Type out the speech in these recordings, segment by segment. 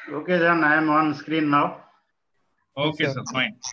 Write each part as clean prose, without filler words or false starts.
Okay, Jan, I am on screen now. Okay, Yes, sir, sir. fine.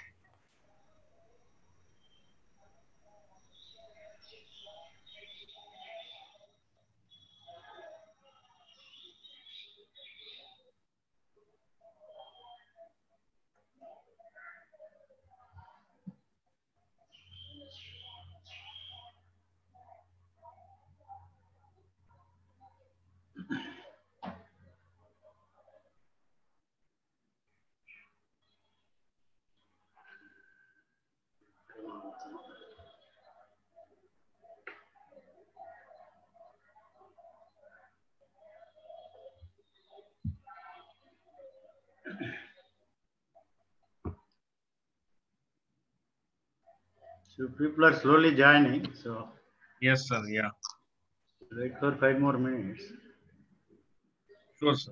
So people are slowly joining. So Yes, sir. Yeah, wait for 5 more minutes. sure, sir.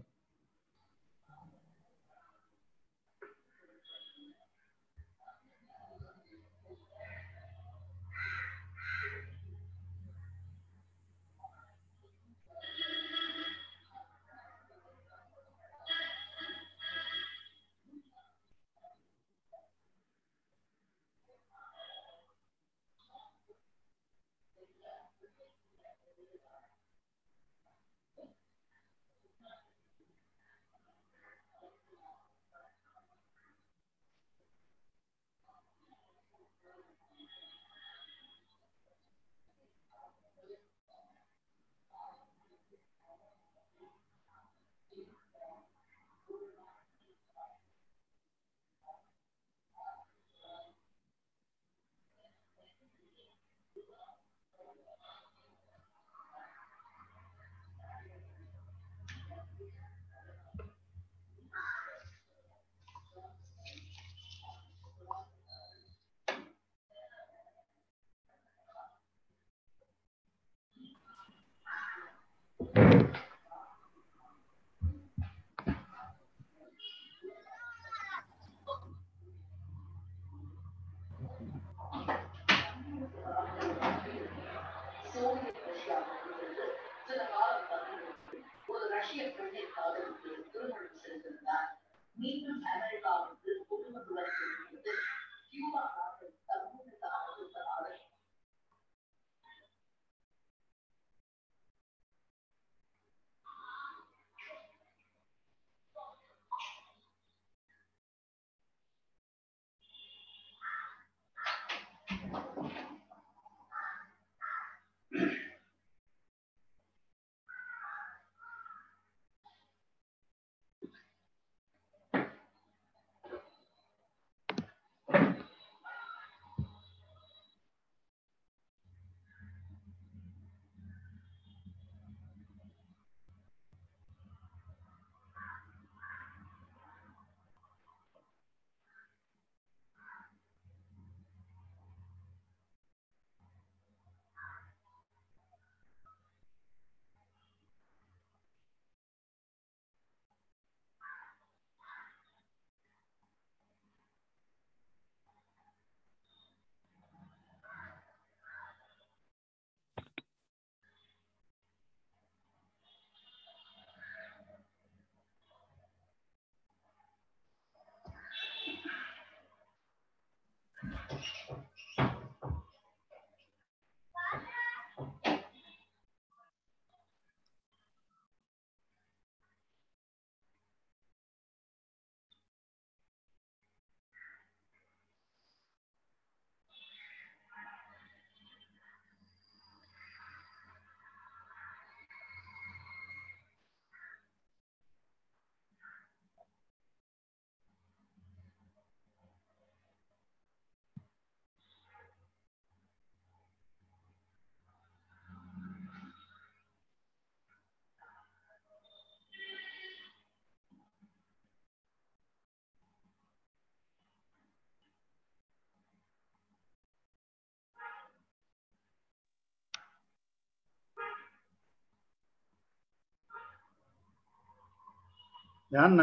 Jan,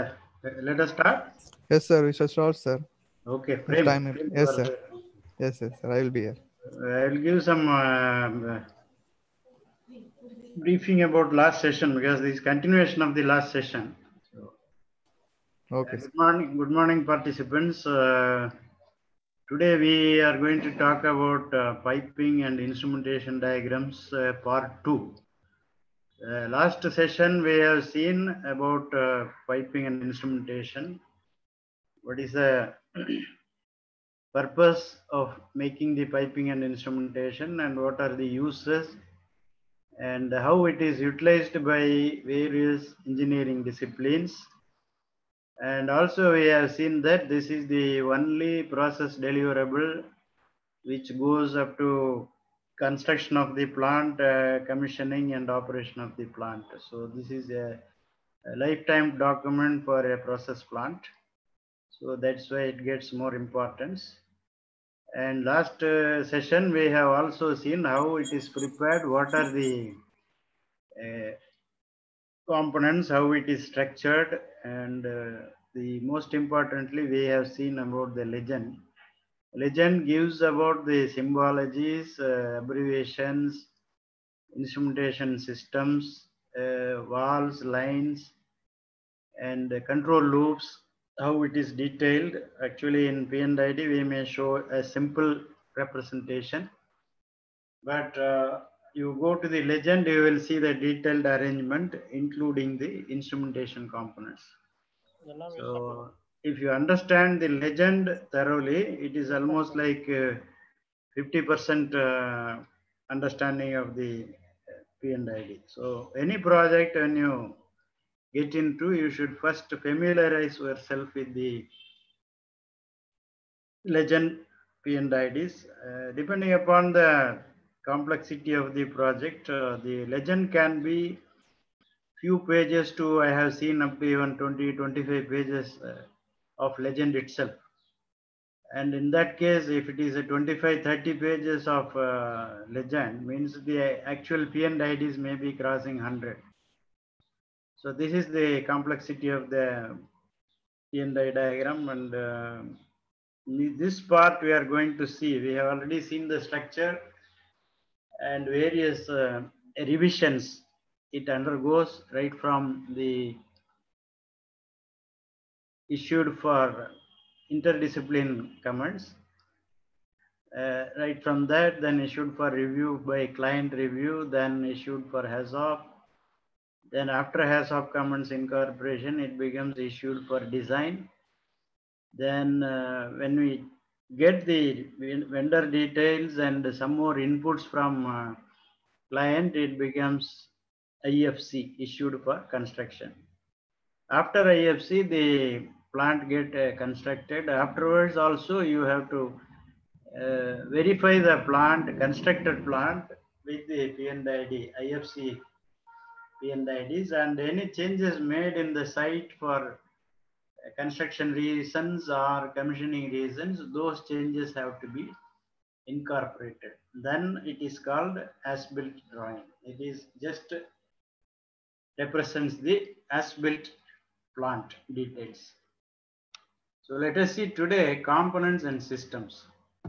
let us start. Yes, sir. We shall start, sir. Okay, This frame. time. Frame you Yes, are sir. there. Yes, yes, sir. I will be here. I will give some briefing about last session because this is continuation of the last session. So Okay, sir. Good morning, participants. Today we are going to talk about piping and instrumentation diagrams, part 2. Last session we have seen about piping and instrumentation. What is the purpose of making the piping and instrumentation, and what are the uses, and how it is utilized by various engineering disciplines. And also we have seen that this is the only process deliverable which goes up to construction of the plant, commissioning and operation of the plant. So this is a lifetime document for a process plant. So that's why it gets more importance. And last session we have also seen how it is prepared, what are the components, how it is structured, and the most importantly we have seen about the legend. Legend gives about the symbologies, abbreviations, instrumentation systems, valves, lines, and control loops, how it is detailed. Actually in P&ID we may show a simple representation, but you go to the legend, you will see the detailed arrangement including the instrumentation components. So if you understand the legend thoroughly, it is almost like 50% understanding of the P&ID. So any project when you get into, you should first familiarize yourself with the legend P&IDs. Depending upon the complexity of the project, the legend can be few pages to, I have seen up to even 20-25 pages of legend itself. And in that case, if it is a 25-30 pages of legend, means the actual P&IDs may be crossing 100. So this is the complexity of the P&I diagram, and this part we are going to see. We have already seen the structure and various revisions it undergoes, right from the issued for interdiscipline comments, right from that, then issued for review by client review, then issued for HAZOP. Then after HAZOP comments incorporation, it becomes issued for design. Then when we get the vendor details and some more inputs from client, it becomes IFC, issued for construction. After IFC, the plant get constructed. Afterwards also you have to verify the plant, constructed plant with the P&ID, IFC P&IDs, and any changes made in the site for construction reasons or commissioning reasons, those changes have to be incorporated. Then it is called as-built drawing. It is just represents the as-built plant details. So let us see today components and systems.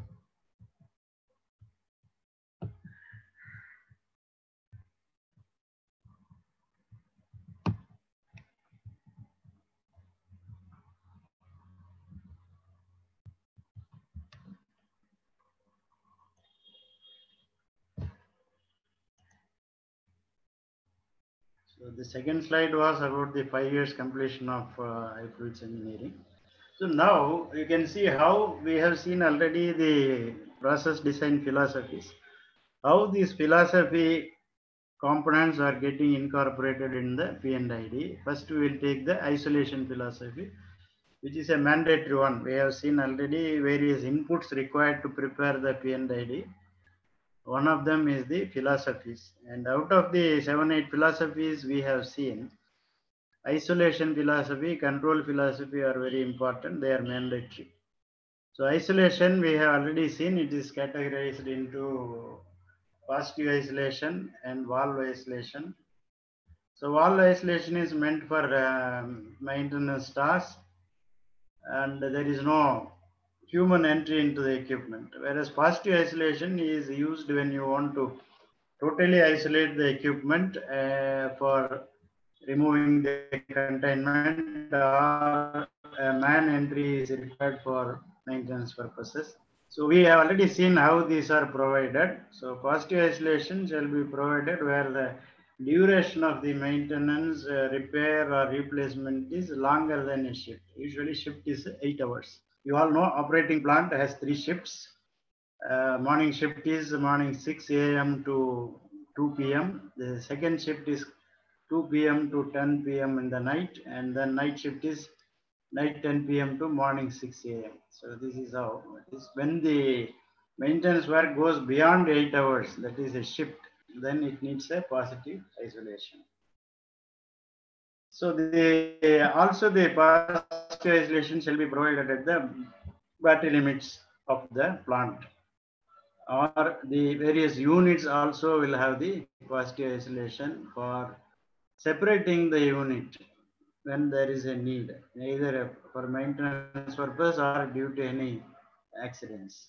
So the second slide was about the 5 years completion of fluids engineering. So now you can see how we have seen already the process design philosophies, how these philosophy components are getting incorporated in the P&ID. First we will take the isolation philosophy, which is a mandatory one. We have seen already various inputs required to prepare the P&ID. One of them is the philosophies, and out of the 7-8 philosophies we have seen, isolation philosophy, control philosophy are very important. They are mandatory. So isolation we have already seen, it is categorized into positive isolation and valve isolation. So valve isolation is meant for maintenance tasks, and there is no human entry into the equipment, whereas positive isolation is used when you want to totally isolate the equipment for removing the containment or man entry is required for maintenance purposes. So we have already seen how these are provided. So positive isolation shall be provided where the duration of the maintenance, repair or replacement is longer than a shift. Usually shift is 8 hours. You all know operating plant has 3 shifts. Morning shift is morning 6 a.m. to 2 p.m. The second shift is 2 p.m. to 10 p.m. in the night, and then night shift is night 10 p.m. to morning 6 a.m. So this is how it is. When the maintenance work goes beyond 8 hours, that is a shift, then it needs a positive isolation. So also the positive isolation shall be provided at the battery limits of the plant, or the various units also will have the positive isolation for separating the unit when there is a need, either for maintenance purpose or due to any accidents.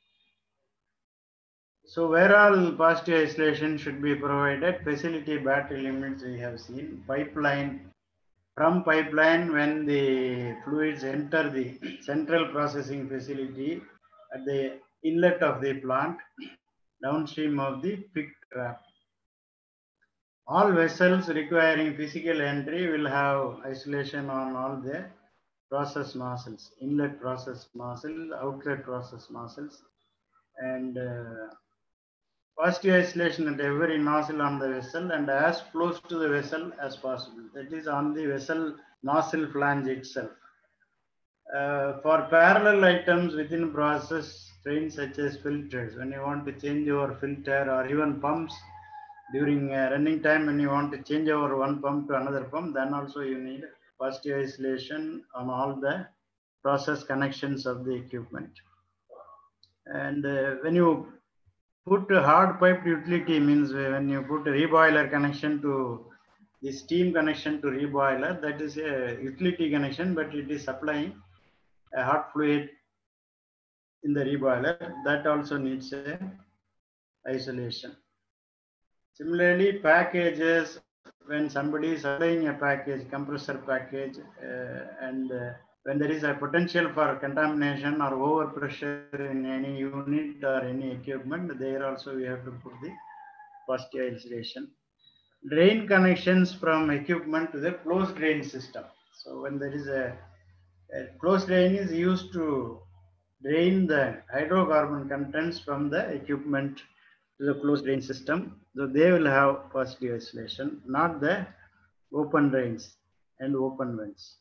So where all positive isolation should be provided, facility battery limits we have seen, pipeline, from pipeline when the fluids enter the central processing facility at the inlet of the plant, downstream of the pit trap. All vessels requiring physical entry will have isolation on all the process nozzles, inlet process nozzles, outlet process nozzles, and positive isolation at every nozzle on the vessel and as close to the vessel as possible. That is on the vessel nozzle flange itself. For parallel items within process trains such as filters, when you want to change your filter or even pumps during running time, when you want to change over one pump to another pump, then also you need positive isolation on all the process connections of the equipment. And when you put a hard pipe utility, means when you put a reboiler connection to the steam connection to reboiler, that is a utility connection, but it is supplying a hot fluid in the reboiler. That also needs a isolation. Similarly, packages, when somebody is supplying a package, compressor package, and when there is a potential for contamination or overpressure in any unit or any equipment, there also we have to put the positive isolation. Drain connections from equipment to the closed drain system. So when there is a closed drain is used to drain the hydrocarbon contents from the equipment to the closed drain system. So they will have positive isolation, not the open drains and open vents.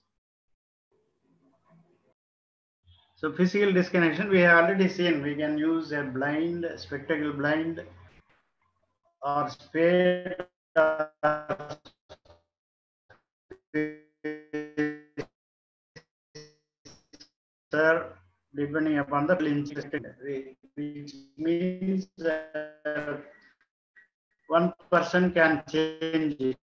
So physical disconnection, we have already seen, we can use a blind, spectacle blind or spade depending upon the which means one person can change it.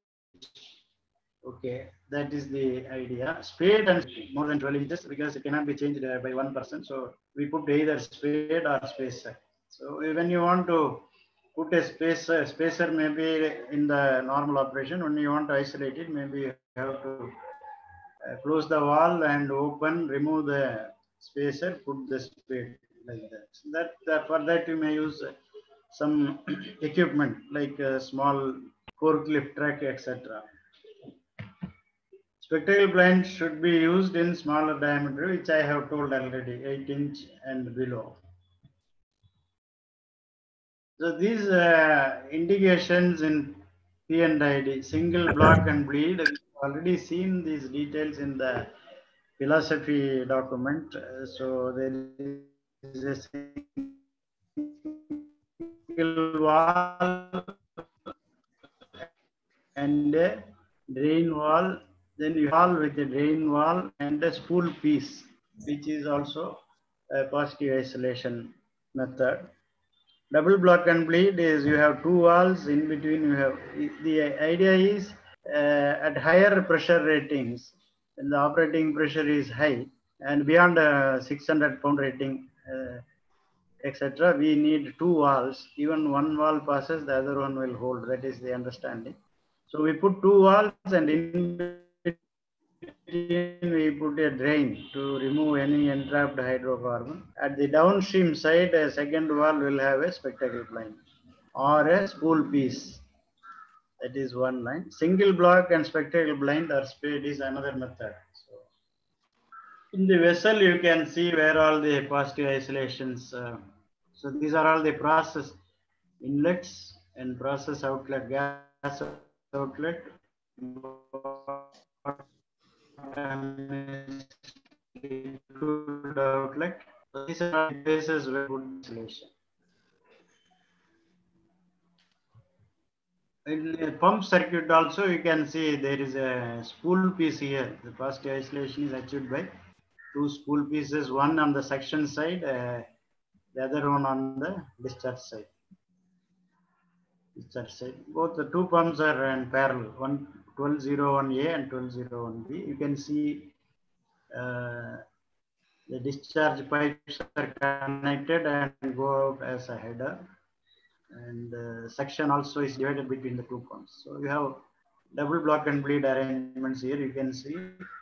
Okay, that is the idea. Spade and more than 12 inches because it cannot be changed by one person. So we put either spade or spacer. So when you want to put a spacer maybe in the normal operation, when you want to isolate it, maybe you have to close the wall and open, remove the spacer, put the spade like that. So for that you may use some equipment like a small forklift truck, etc. Spectacle blind should be used in smaller diameter, which I have told already, 8 inch and below. So these indications in P&ID, single block and bleed, we've already seen these details in the philosophy document. So there is a single wall and a drain wall. Then you have with a drain wall and a spool piece, which is also a positive isolation method. Double block and bleed is you have two walls in between. You have the idea is at higher pressure ratings, when the operating pressure is high and beyond 600 pound rating, etc. We need two walls. Even one wall passes, the other one will hold. That is the understanding. So we put two walls and in we put a drain to remove any entrapped hydrocarbon. At the downstream side, a second valve will have a spectacle blind or a spool piece. That is one line. Single block and spectacle blind or spade is another method. So in the vessel, you can see where all the positive isolations. So these are all the process inlets and process outlet, gas outlet, liquid outlet. So these are the places where good isolation. In the pump circuit also, you can see there is a spool piece here. The positive isolation is achieved by two spool pieces, one on the suction side, the other one on the discharge side. Both the two pumps are in parallel, 1201A and 1201B. You can see the discharge pipes are connected and go out as a header. And section also is divided between the two pumps. So you have double block and bleed arrangements here. You can see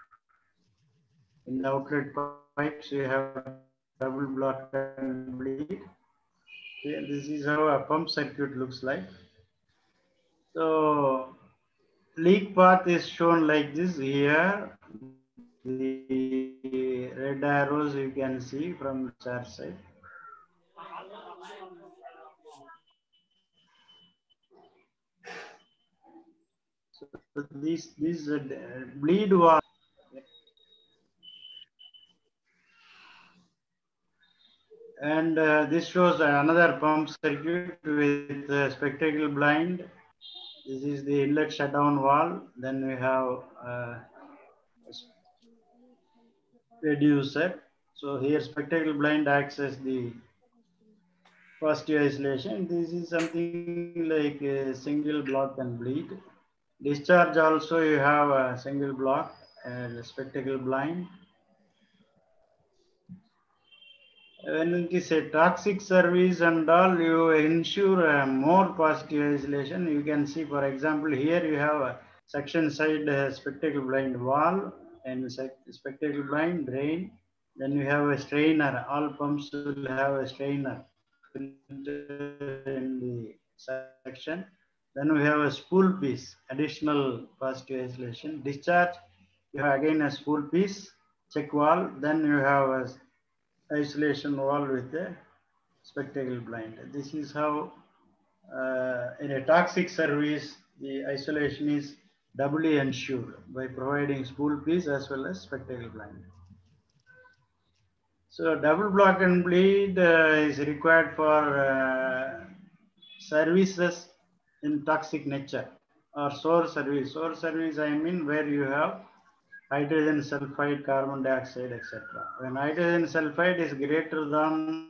in the outlet pipes, you have double block and bleed. Okay, this is how a pump circuit looks like. So leak path is shown like this here. The red arrows you can see from the chart side. So this bleed was and this shows another pump circuit with spectacle blind. This is the inlet shutdown valve. Then we have reducer. So here spectacle blind acts as the positive isolation. This is something like a single block and bleed. Discharge also you have a single block and spectacle blind. When it is a toxic service and all, you ensure more positive isolation. You can see, for example, here you have a suction side spectacle blind valve and spectacle blind drain. Then you have a strainer. All pumps will have a strainer in the section. Then we have a spool piece, additional positive isolation. Discharge, you have again a spool piece, check valve. Then you have a isolation valve with a spectacle blind. This is how in a toxic service, the isolation is doubly ensured by providing spool piece as well as spectacle blind. So double block and bleed is required for services in toxic nature or source service. Source service, I mean, where you have hydrogen sulfide, carbon dioxide, etc. When hydrogen sulfide is greater than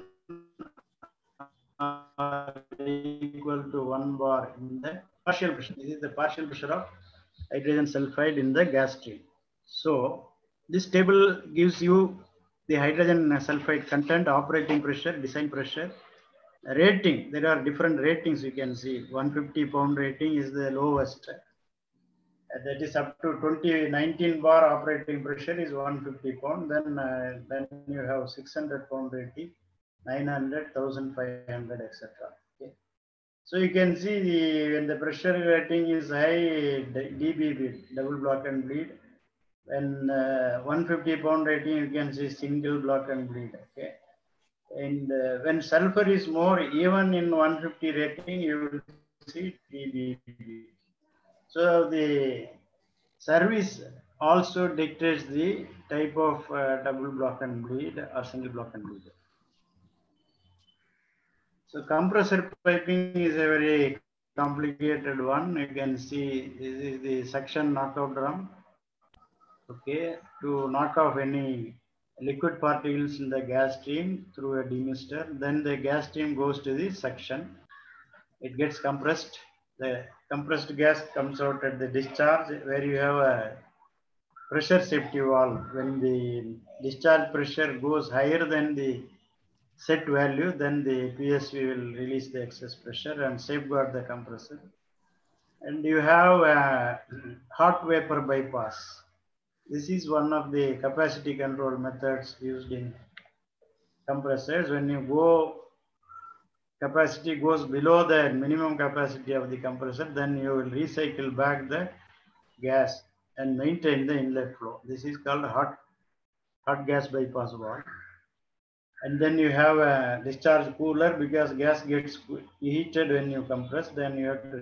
or equal to 1 bar in the partial pressure. This is the partial pressure of hydrogen sulfide in the gas stream. So this table gives you the hydrogen sulfide content, operating pressure, design pressure, rating. There are different ratings you can see. 150 pound rating is the lowest. That is up to 19 bar operating pressure is 150 pound. Then you have 600 pound rating, 900, 1500, etc. Okay. So you can see when the pressure rating is high, DBB, double block and bleed. When 150 pound rating, you can see single block and bleed. Okay. And when sulfur is more, even in 150 rating, you will see DBB. So the service also dictates the type of double block and bleed or single block and bleed. So compressor piping is a very complicated one. You can see this is the suction knockout drum. Okay, to knock off any liquid particles in the gas stream through a demister. Then the gas stream goes to the suction. It gets compressed. The compressed gas comes out at the discharge where you have a pressure safety valve. When the discharge pressure goes higher than the set value, then the PSV will release the excess pressure and safeguard the compressor. And you have a hot vapor bypass. This is one of the capacity control methods used in compressors. When you go, capacity goes below the minimum capacity of the compressor, then you will recycle back the gas and maintain the inlet flow. This is called hot gas bypass valve. And then you have a discharge cooler because gas gets heated when you compress. Then you have to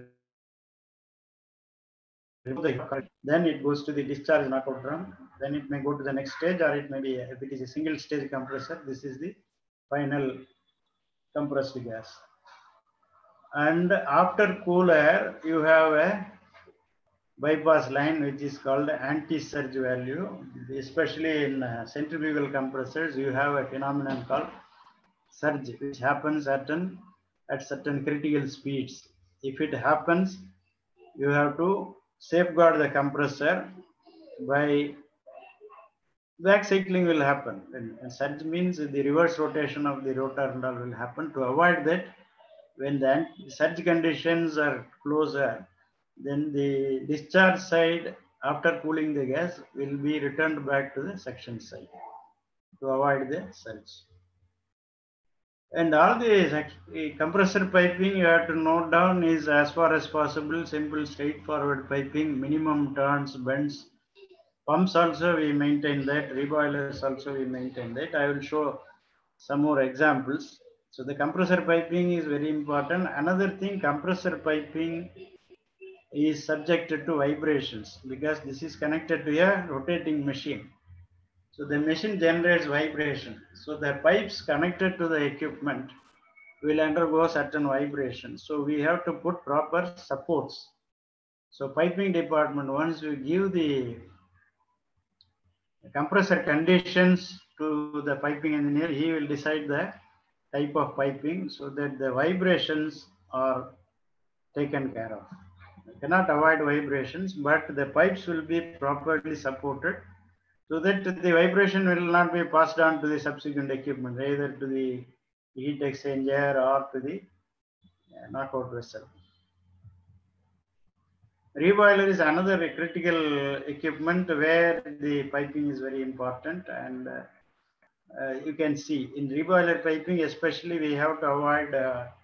remove the current. Then it goes to the discharge knockout drum. Then it may go to the next stage, or it may be, if it is a single stage compressor, this is the final compressed gas. And after cooler, you have a bypass line which is called anti-surge value. Especially in centrifugal compressors, you have a phenomenon called surge, which happens at certain critical speeds. If it happens, you have to safeguard the compressor by back cycling will happen. And surge means the reverse rotation of the rotor and all will happen. To avoid that, when the surge conditions are closer, then the discharge side after cooling the gas will be returned back to the suction side to avoid the surge. And all the compressor piping you have to note down is as far as possible simple straightforward piping, minimum turns, bends. Pumps also we maintain that, reboilers also we maintain that. I will show some more examples. So the compressor piping is very important. Another thing, compressor piping is subjected to vibrations because this is connected to a rotating machine. So the machine generates vibration. So the pipes connected to the equipment will undergo certain vibrations. So we have to put proper supports. So piping department, once you give the compressor conditions to the piping engineer, he will decide the type of piping so that the vibrations are taken care of. You cannot avoid vibrations, but the pipes will be properly supported so that the vibration will not be passed on to the subsequent equipment, either to the heat exchanger or to the knockout vessel. Reboiler is another critical equipment where the piping is very important, and you can see in reboiler piping especially we have to avoid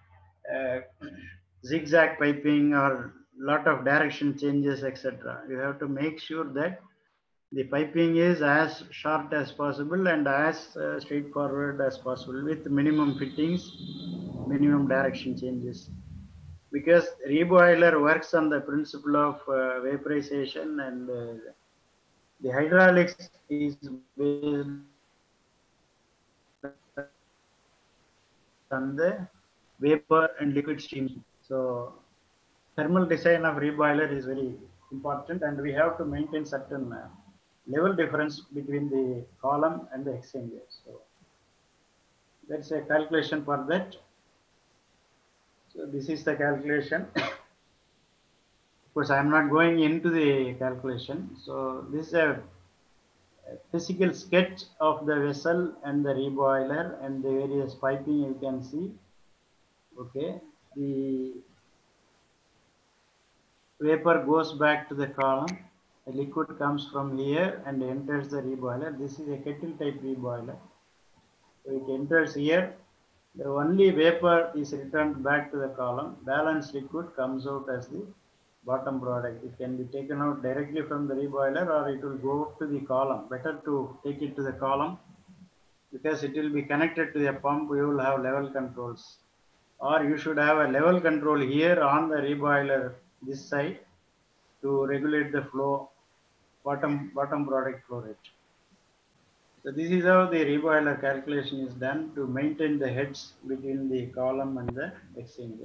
zigzag piping or lot of direction changes, etc. You have to make sure that the piping is as short as possible and as straightforward as possible with minimum fittings, minimum direction changes. Because reboiler works on the principle of vaporization, and the hydraulics is based on the vapor and liquid stream. So thermal design of reboiler is very important, and we have to maintain certain level difference between the column and the exchanger. So that's a calculation for that. So this is the calculation. Of course, I am not going into the calculation. So this is a physical sketch of the vessel and the reboiler and the various piping you can see. Okay, the vapor goes back to the column. The liquid comes from here and enters the reboiler. This is a kettle type reboiler. So it enters here. The only vapor is returned back to the column. Balanced liquid comes out as the bottom product. It can be taken out directly from the reboiler or it will go to the column. Better to take it to the column because it will be connected to the pump. You will have level controls, or you should have a level control here on the reboiler this side to regulate the flow, bottom product flow rate. So this is how the reboiler calculation is done to maintain the heads between the column and the exchanger.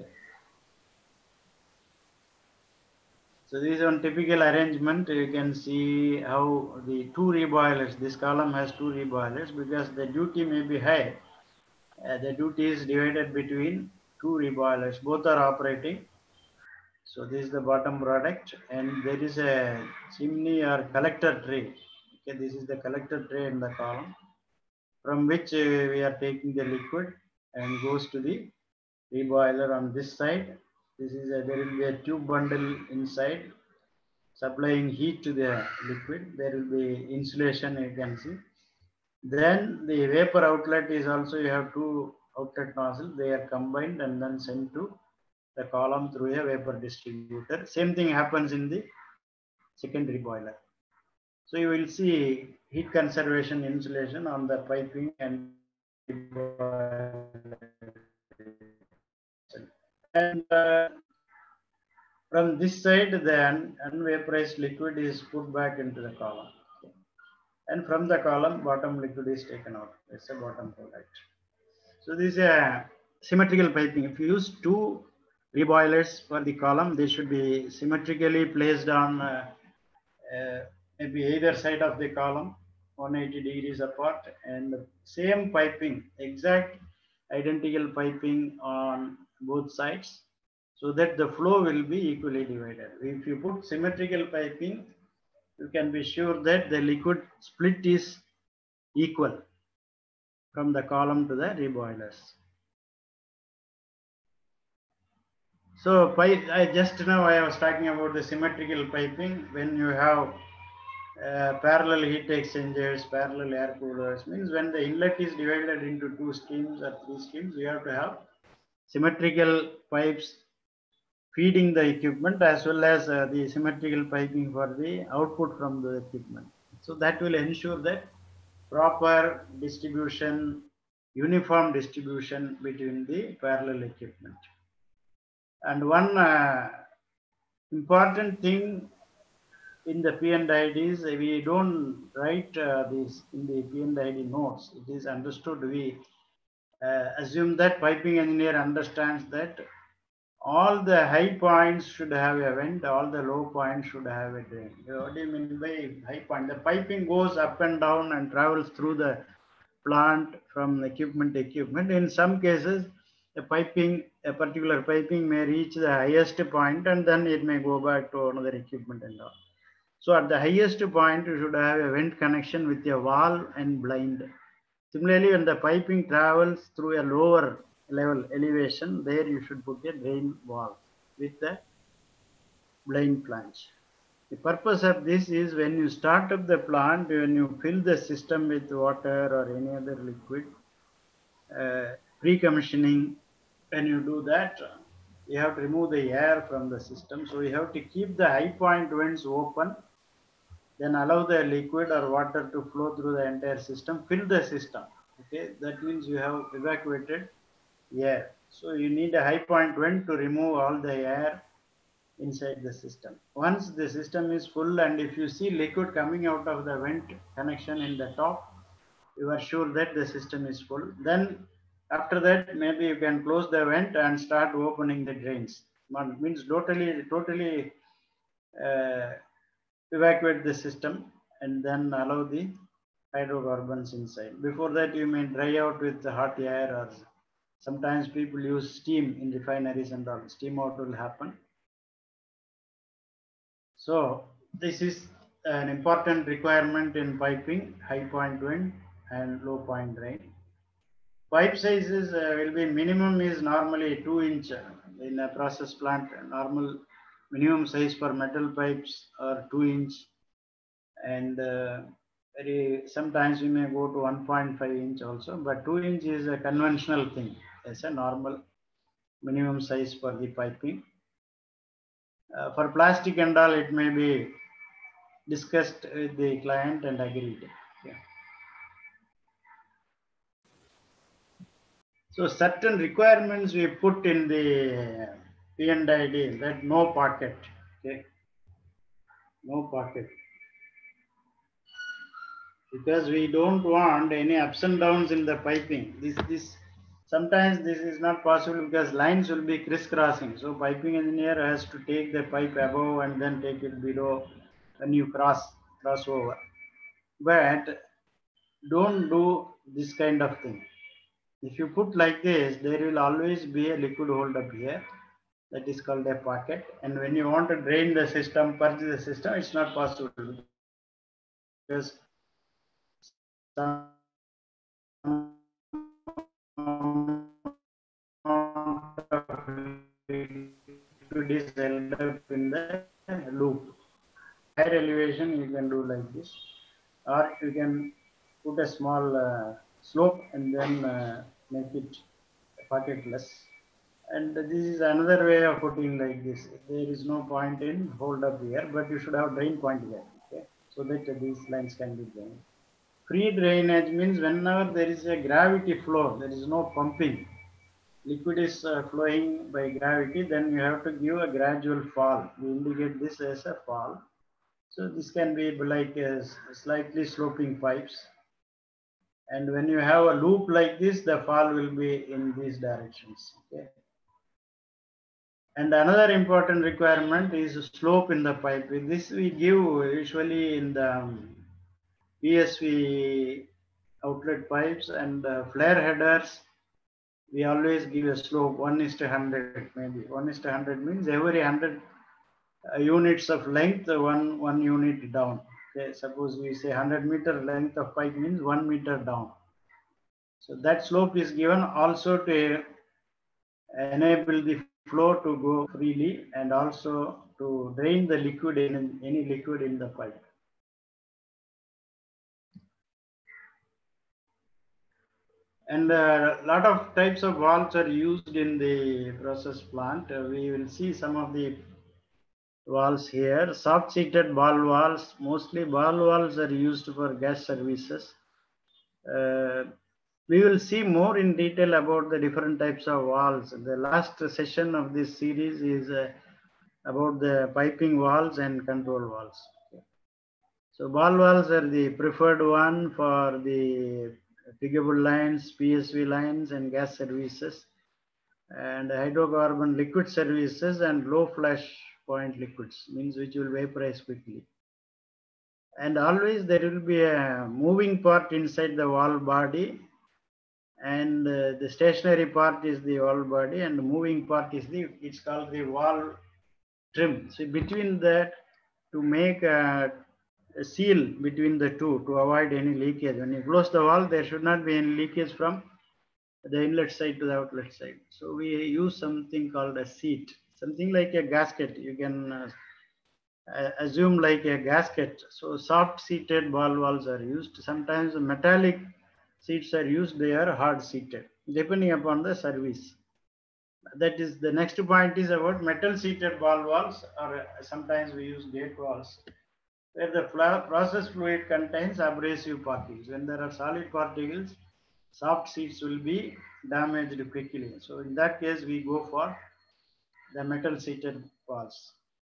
So this is one typical arrangement. You can see how the two reboilers, this column has two reboilers because the duty may be high. The duty is divided between two reboilers, both are operating. So this is the bottom product, and there is a chimney or collector tray. Okay, this is the collector tray in the column from which we are taking the liquid and goes to the reboiler on this side. This is there will be a tube bundle inside. supplying heat to the liquid. There will be insulation, you can see. Then the vapor outlet is also, you have two outlet nozzles. They are combined and then sent to the column through a vapor distributor. Same thing happens in the secondary boiler. So you will see heat conservation insulation on the piping and from this side the unvaporized liquid is put back into the column, and from the column bottom liquid is taken out. That's a bottom product. So this is a symmetrical piping. If you use two reboilers for the column, they should be symmetrically placed on maybe either side of the column, 180 degrees apart, and same piping, exact identical piping on both sides, so that the flow will be equally divided. If you put symmetrical piping, you can be sure that the liquid split is equal from the column to the reboilers. So I just now I was talking about the symmetrical piping. When you have parallel heat exchangers, parallel air coolers, means when the inlet is divided into two streams or three streams, you have to have symmetrical pipes feeding the equipment, as well as the symmetrical piping for the output from the equipment. So that will ensure that proper distribution, uniform distribution between the parallel equipment. And one important thing in the P&IDs, we don't write this in the P&ID notes. It is understood. We assume that piping engineer understands that all the high points should have a vent, all the low points should have a drain. What do you mean by high point? The piping goes up and down and travels through the plant from equipment to equipment. In some cases, a particular piping may reach the highest point and then it may go back to another equipment and all. So at the highest point, you should have a vent connection with a valve and blind. Similarly, when the piping travels through a lower level elevation, there you should put a drain valve with the blind flange. The purpose of this is when you start up the plant, when you fill the system with water or any other liquid, pre-commissioning, when you do that, you have to remove the air from the system. So you have to keep the high point vents open, then allow the liquid or water to flow through the entire system, fill the system. Okay, that means you have evacuated air. So you need a high point vent to remove all the air inside the system. Once the system is full, and if you see liquid coming out of the vent connection in the top, you are sure that the system is full. Then after that, maybe you can close the vent and start opening the drains. It means totally evacuate the system and then allow the hydrocarbons inside. Before that, you may dry out with the hot air, or sometimes people use steam in refineries and all. Steam out will happen. So this is an important requirement in piping: high point vent and low point drain. Pipe sizes will be minimum is normally 2-inch in a process plant. Normal minimum size for metal pipes are 2-inch, and sometimes we may go to 1.5-inch also, but 2-inch is a conventional thing as a normal minimum size for the piping. For plastic and all, it may be discussed with the client and agreed. Yeah. So certain requirements we put in the P&ID, that no pocket. Okay, no pocket, because we don't want any ups and downs in the piping. Sometimes this is not possible because lines will be crisscrossing. So piping engineer has to take the pipe above and then take it below when you cross over. But don't do this kind of thing. If you put like this, there will always be a liquid hold up here. That is called a pocket. And when you want to drain the system, purge the system, it's not possible, because some liquid is held up in the loop. you can do like this, or you can put a small slope and then make it pocketless. And this is another way of putting like this. There is no point in hold up here, but you should have drain point here, okay, so that these lines can be drained. Free drainage means whenever there is a gravity flow, there is no pumping. Liquid is flowing by gravity, then you have to give a gradual fall. We indicate this as a fall. So this can be like a slightly sloping pipes. And when you have a loop like this, the fall will be in these directions. Okay. And another important requirement is slope in the pipe. With this we give usually in the PSV outlet pipes and flare headers. We always give a slope 1:100, maybe 1:100 means every 100 units of length, one unit down. Okay, suppose we say 100-meter length of pipe means 1 meter down. So that slope is given also to enable the flow to go freely and also to drain the liquid in any liquid in the pipe. And a lot of types of valves are used in the process plant. We will see some of the valves here. Soft seated ball valves, mostly ball valves are used for gas services. We will see more in detail about the different types of valves. The last session of this series is about the piping valves and control valves. So ball valves are the preferred one for the piggable lines, PSV lines and gas services, and hydrocarbon liquid services and low flash point liquids, means which will vaporize quickly. And always there will be a moving part inside the valve body, and the stationary part is the valve body, and the moving part is it's called the valve trim. So between that, to make a seal between the two to avoid any leakage. When you close the valve, there should not be any leakage from the inlet side to the outlet side. So we use something called a seat, something like a gasket. You can assume like a gasket. So soft seated ball valves are used. Sometimes metallic seats are used. They are hard seated, depending upon the service. That is the next point is about metal seated ball valves, or sometimes we use gate valves, where the process fluid contains abrasive particles. When there are solid particles, soft seats will be damaged quickly. So in that case, we go for the metal seated valves.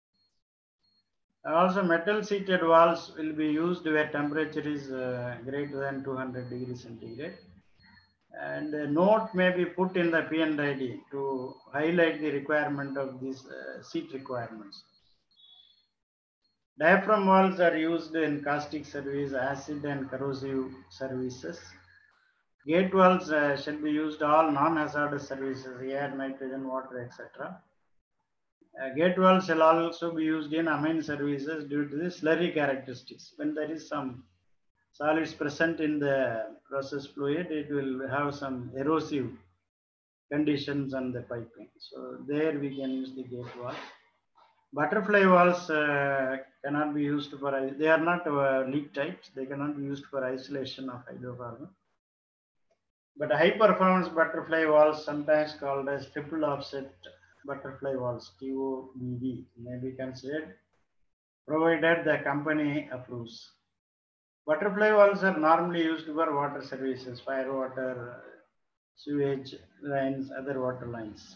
Also, metal seated valves will be used where temperature is greater than 200 degrees centigrade. And a note may be put in the P&ID to highlight the requirement of these seat requirements. Diaphragm valves are used in caustic service, acid and corrosive services. Gate valves shall be used all non-hazardous services, air, nitrogen, water, etc. Gate valves shall also be used in amine services due to the slurry characteristics. When there is some solids present in the process fluid, it will have some erosive conditions on the piping. So there we can use the gate valve. Butterfly valves cannot be used for, they are not leak types. They cannot be used for isolation of hydrocarbon. But high performance butterfly valves, sometimes called as triple offset butterfly valves, TOBV, may be considered, provided the company approves. Butterfly valves are normally used for water services, fire water, sewage lines, other water lines.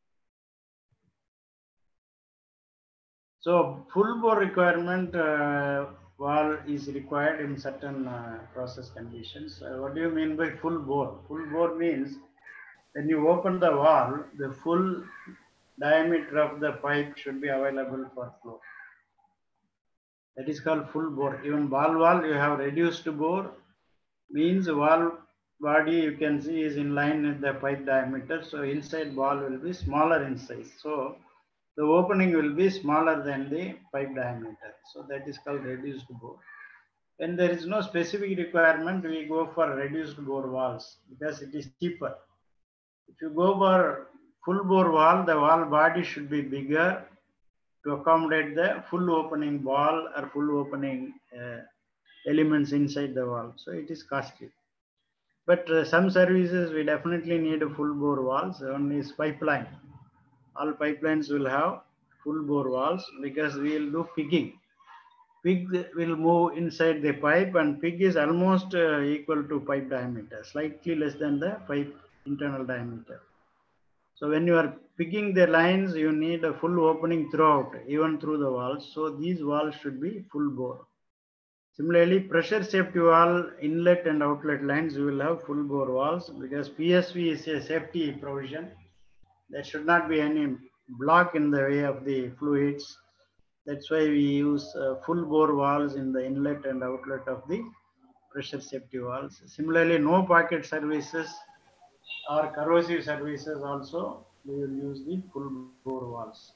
So full bore requirement valve is required in certain process conditions. What do you mean by full bore? Full bore means when you open the valve, the full diameter of the pipe should be available for flow. That is called full bore. Even ball valve, you have reduced bore, means valve body you can see is in line with the pipe diameter. So inside ball will be smaller in size. So the opening will be smaller than the pipe diameter. So that is called reduced bore. When there is no specific requirement, we go for reduced bore valves because it is cheaper. If you go for full bore valve, the valve body should be bigger to accommodate the full opening wall or full opening elements inside the wall. So it is costly. But some services we definitely need a full bore walls. One is pipeline. All pipelines will have full bore walls because we will do pigging. Pig will move inside the pipe, and pig is almost equal to pipe diameter, slightly less than the pipe internal diameter. So when you are pigging the lines, you need a full opening throughout, even through the walls. So these walls should be full bore. Similarly, pressure safety wall, inlet and outlet lines, you will have full bore walls because PSV is a safety provision. There should not be any block in the way of the fluids. That's why we use full bore walls in the inlet and outlet of the pressure safety valves. Similarly, no pocket services or corrosive services also, we will use the full bore valves.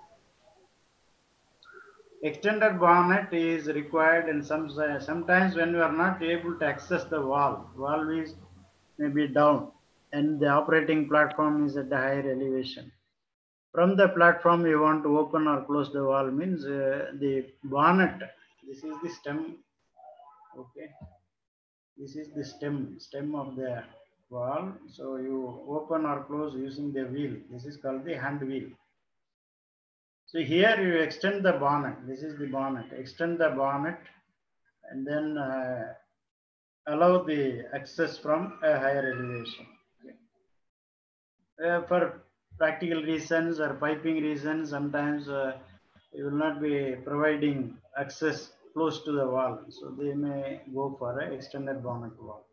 Extended bonnet is required in sometimes when we are not able to access the valve is maybe down and the operating platform is at a higher elevation. From the platform you want to open or close the valve means the bonnet, this is the stem, okay, this is the stem of the valve. So you open or close using the wheel. This is called the hand wheel. So here you extend the bonnet. This is the bonnet. Extend the bonnet and then allow the access from a higher elevation. For practical reasons or piping reasons, sometimes you will not be providing access close to the wall. So they may go for an extended bonnet wall.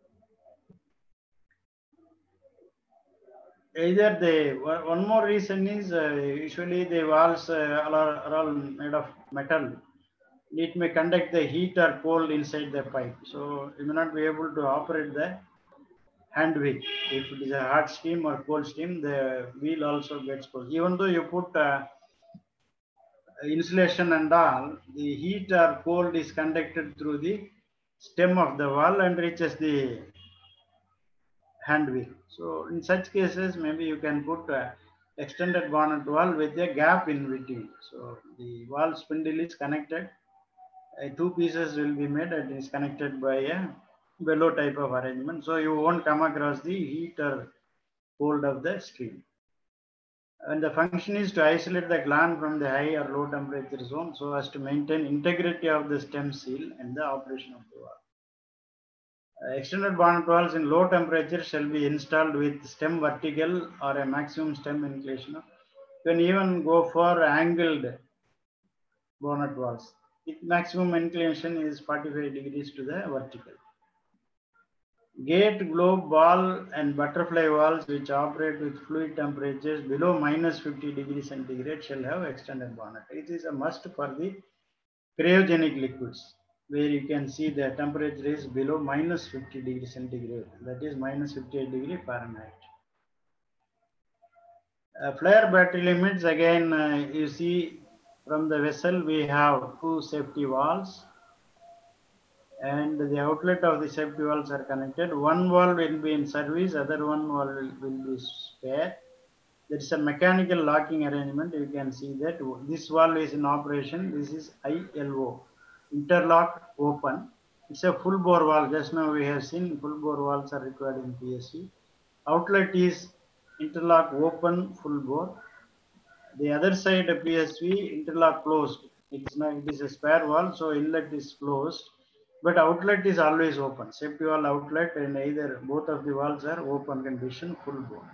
Either one more reason is usually the walls are all made of metal. It may conduct the heat or cold inside the pipe. So you may not be able to operate the hand wheel. If it is a hot steam or cold steam, the wheel also gets cold. Even though you put insulation and all, the heat or cold is conducted through the stem of the wall and reaches the hand wheel. So in such cases, maybe you can put extended bonnet wall with a gap in between. So the wall spindle is connected. Two pieces will be made and is connected by a bellow type of arrangement. So you won't come across the heat or cold of the stream. And the function is to isolate the gland from the high or low temperature zone so as to maintain integrity of the stem seal and the operation of the valve. Extended bonnet valves in low temperature shall be installed with stem vertical or a maximum stem inclination. You can even go for angled bonnet valves. Its maximum inclination is 45 degrees to the vertical. Gate, globe, ball and butterfly valves which operate with fluid temperatures below minus 50 degrees centigrade shall have extended bonnet. It is a must for the cryogenic liquids, where you can see the temperature is below minus 50 degrees centigrade, that is minus 58 degree Fahrenheit. Flare battery limits, again you see from the vessel we have two safety valves and the outlet of the safety valves are connected. One valve will be in service, other one valve will be spare. There is a mechanical locking arrangement. You can see that this valve is in operation. This is ILO, interlock open. It's a full bore valve. Just now we have seen full bore valves are required in PSV. Outlet is interlock open, full bore. The other side of PSV interlock closed. It is a spare valve, so inlet is closed, but outlet is always open. Safety valve outlet and either both of the valves are open condition, full bore.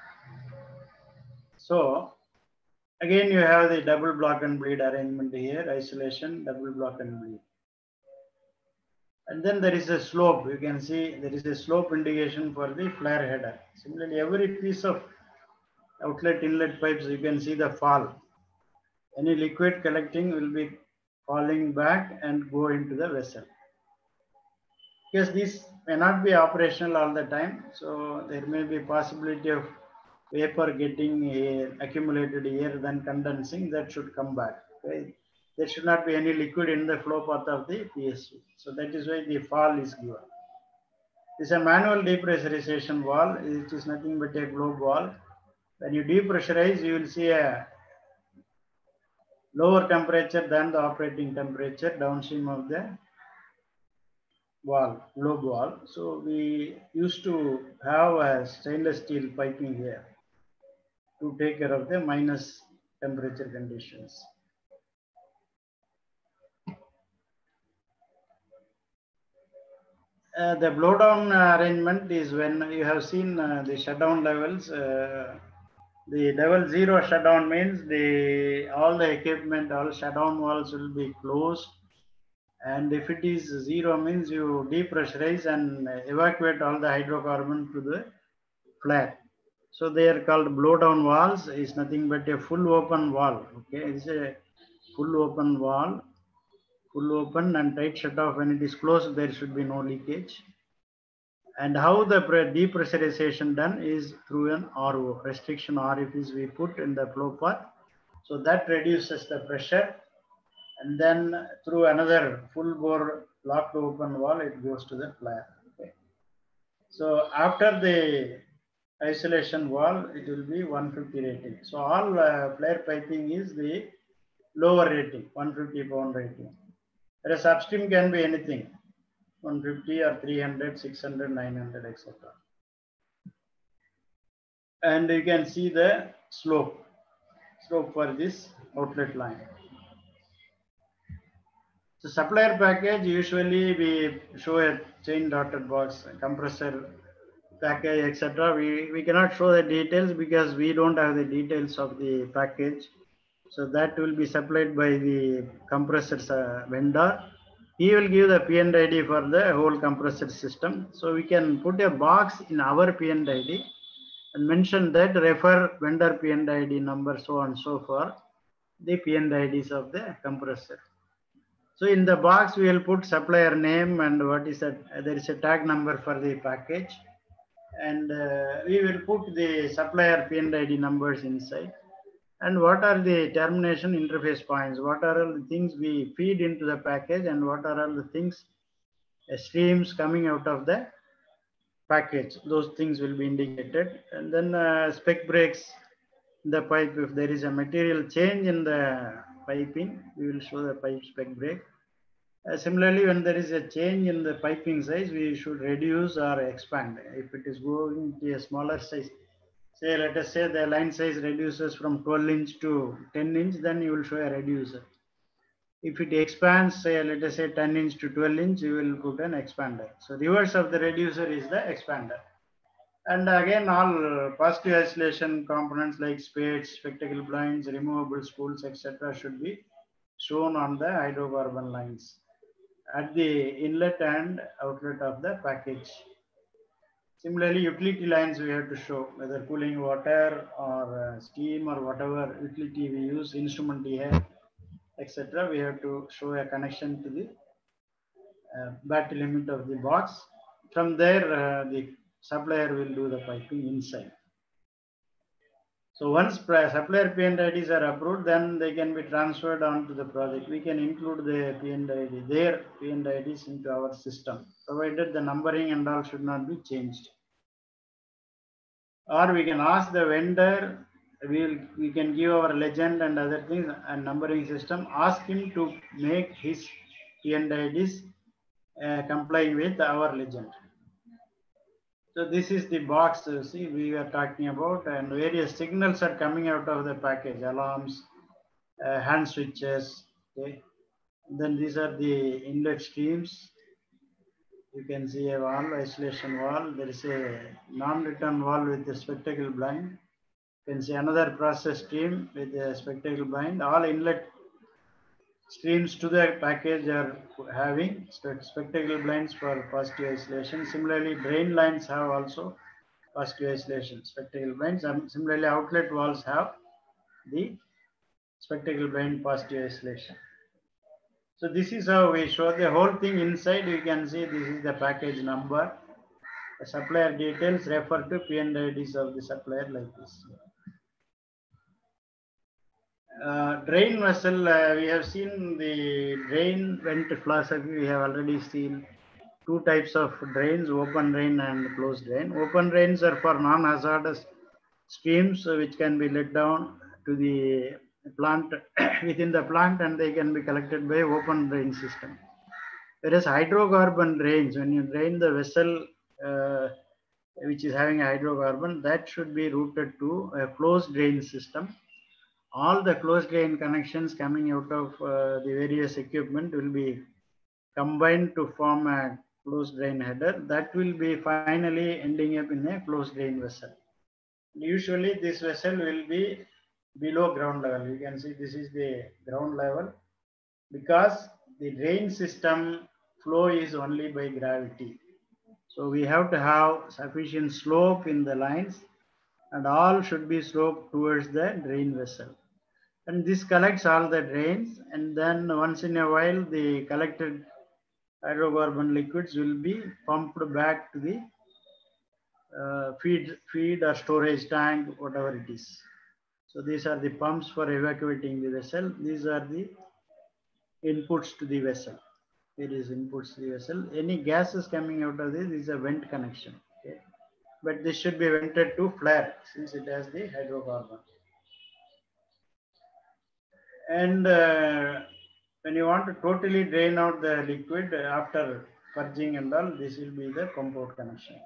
So again you have the double block and bleed arrangement here, isolation, double block and bleed. And then there is a slope. You can see there is a slope indication for the flare header. Similarly, every piece of outlet inlet pipes, you can see the fall. Any liquid collecting will be falling back and go into the vessel. Because this may not be operational all the time, so there may be possibility of vapor getting accumulated here, then condensing, that should come back. Okay? There should not be any liquid in the flow path of the PSV. So that is why the fall is given. This is a manual depressurization valve. It is nothing but a globe valve. When you depressurize, you will see a lower temperature than the operating temperature downstream of the wall, globe wall. So we used to have a stainless steel piping here to take care of the minus temperature conditions. The blowdown arrangement is when you have seen the shutdown levels. The level 0 shutdown means all the equipment, all shutdown valves will be closed. And if it is 0 means you depressurize and evacuate all the hydrocarbon to the flare. So they are called blowdown valves. Is nothing but a full open valve. Okay, it's a full open valve, full open and tight shut off. When it is closed, there should be no leakage. And how the depressurization done is through an RO, restriction orifice we put in the flow path. So that reduces the pressure. And then through another full bore locked open valve, it goes to the flare. Okay. So after the isolation valve, it will be 150 rating. So all flare piping is the lower rating, 150 pound rating. Whereas upstream can be anything, 150 or 300, 600, 900, etc. And you can see the slope for this outlet line. So supplier package, usually we show a chain dotted box, compressor package, etc. We cannot show the details because we don't have the details of the package. So that will be supplied by the compressor vendor. He will give the P&ID for the whole compressor system. So we can put a box in our P&ID and mention that refer vendor P&ID number so and so for the P&IDs of the compressor. So in the box, we will put supplier name and what is that? There is a tag number for the package. And we will put the supplier P&ID numbers inside. And what are the termination interface points? What are all the things we feed into the package and what are all the things, streams coming out of the package? Those things will be indicated. And then spec breaks in the pipe. If there is a material change in the piping, we will show the pipe spec break. Similarly, when there is a change in the piping size, we should reduce or expand. If it is going to a smaller size, say let us say the line size reduces from 12 inch to 10 inch, then you will show a reducer. If it expands, say let us say 10 inch to 12 inch, you will put an expander. So reverse of the reducer is the expander. And again, all positive isolation components like spades, spectacle blinds, removable spools, etc. should be shown on the hydrocarbon lines at the inlet and outlet of the package. Similarly, utility lines we have to show whether cooling water or steam or whatever utility we use, instrument here, etc. We have to show a connection to the battery limit of the box. From there, the supplier will do the piping inside. So once supplier P&IDs are approved, then they can be transferred onto the project. We can include the P&ID, their P&IDs into our system, provided the numbering and all should not be changed. Or we can ask the vendor, we can give our legend and other things and numbering system, ask him to make his P&IDs complying with our legend. So this is the box, see, we are talking about, and various signals are coming out of the package, alarms, hand switches, okay. Then these are the inlet streams. You can see a valve, isolation valve. There is a non-return valve with a spectacle blind. You can see another process stream with a spectacle blind. All inlet streams to the package are having spectacle blinds for positive isolation. Similarly, drain lines have also positive isolation, spectacle blinds. Similarly, outlet valves have the spectacle blind positive isolation. So this is how we show the whole thing inside. You can see this is the package number. The supplier details refer to P&IDs of the supplier like this. Drain vessel, we have seen the drain vent philosophy. We have already seen two types of drains, open drain and closed drain. Open drains are for non-hazardous streams which can be let down to the plant within the plant, and they can be collected by open drain system. Whereas hydrocarbon drains, when you drain the vessel which is having a hydrocarbon, that should be routed to a closed drain system. All the closed drain connections coming out of the various equipment will be combined to form a closed drain header that will be finally ending up in a closed drain vessel. Usually this vessel will be below ground level. You can see this is the ground level, because the drain system flow is only by gravity. So we have to have sufficient slope in the lines, and all should be sloped towards the drain vessel. And this collects all the drains, and then once in a while the collected hydrocarbon liquids will be pumped back to the feed or storage tank, whatever it is. So these are the pumps for evacuating the vessel. These are the inputs to the vessel. It is inputs to the vessel. Any gases coming out of this is a vent connection. Okay? But this should be vented to flare since it has the hydrocarbon. And when you want to totally drain out the liquid after purging and all, this will be the pump out connection.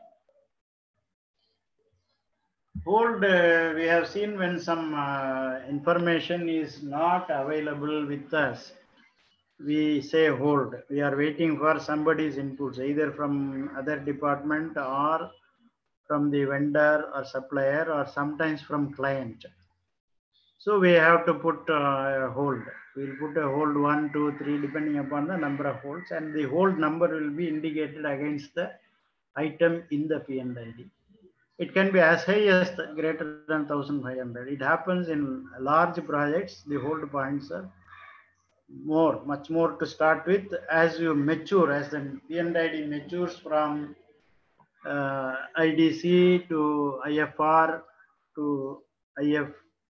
Hold, we have seen when some information is not available with us, we say hold. We are waiting for somebody's inputs, either from other department or from the vendor or supplier, or sometimes from client. So we have to put a hold. We'll put a hold 1, 2, 3, depending upon the number of holds, and the hold number will be indicated against the item in the P&ID. It can be as high as greater than 1500. It happens in large projects. The hold points are much more to start with. As you mature, as the P&ID matures from IDC to IFR to IFA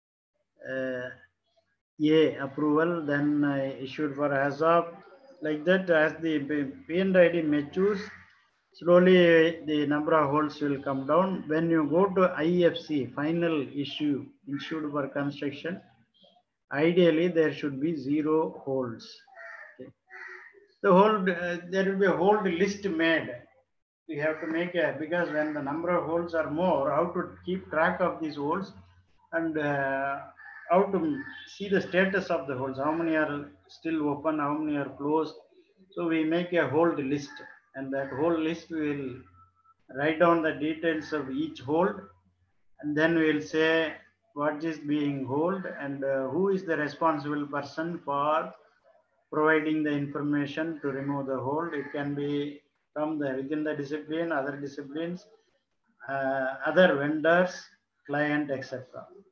approval, then issued for HACCP. Like that, as the P&ID matures, slowly the number of holds will come down. When you go to IFC, final issue, issued for construction, ideally there should be 0 holds. Okay. The hold, there will be a hold list made. We have to make a, because when the number of holds are more, how to keep track of these holds, and how to see the status of the holds, how many are still open, how many are closed. So we make a hold list, and that whole list will write down the details of each hold, and then we'll say what is being held and who is the responsible person for providing the information to remove the hold. It can be from the within the discipline, other disciplines, other vendors, client, etc.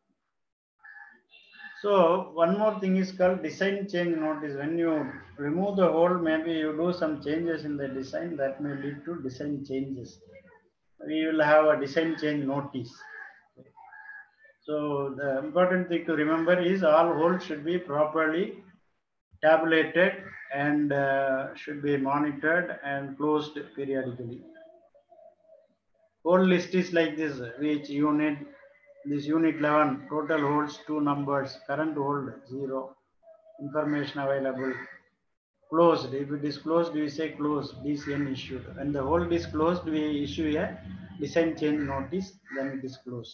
So one more thing is called design change notice. When you remove the hold, maybe you do some changes in the design that may lead to design changes. We will have a design change notice. So the important thing to remember is all holds should be properly tabulated and should be monitored and closed periodically. Hold list is like this, which unit, this unit 11, total holds 2 numbers, current hold 0, information available, closed. If it is closed, we say closed, DCN issued. When the hold is closed, we issue a design change notice, then it is closed.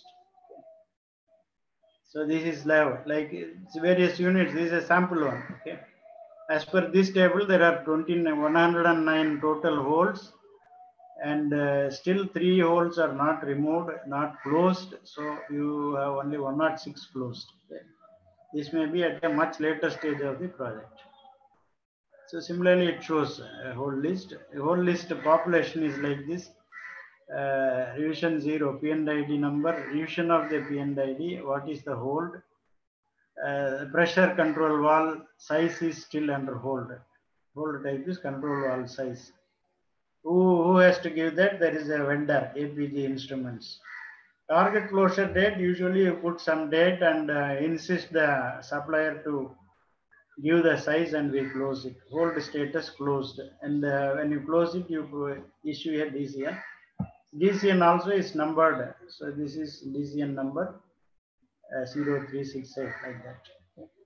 So this is level, like it's various units. This is a sample one. Okay. As per this table, there are 109 total holds, and still 3 holds are not removed, not closed. So you have only 106 closed. Okay. This may be at a much later stage of the project. So similarly, it shows a hold list. A hold list population is like this. Revision 0, P&ID number, revision of the P&ID, what is the hold, pressure control valve size is still under hold. Hold type is control valve size. Who has to give that? There is a vendor, APG Instruments. Target closure date, usually you put some date and insist the supplier to give the size and we close it. Hold status closed. And when you close it, you issue a DCN. DCN also is numbered. So this is DCN number 0368, like that.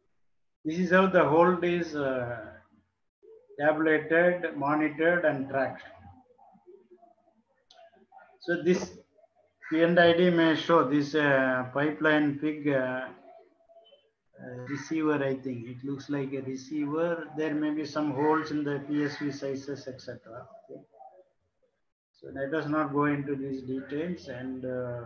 This is how the hold is tabulated, monitored, and tracked. So this P&ID may show this pipeline pig receiver. I think it looks like a receiver. There may be some holes in the PSV sizes, etc. Okay. So let us not go into these details and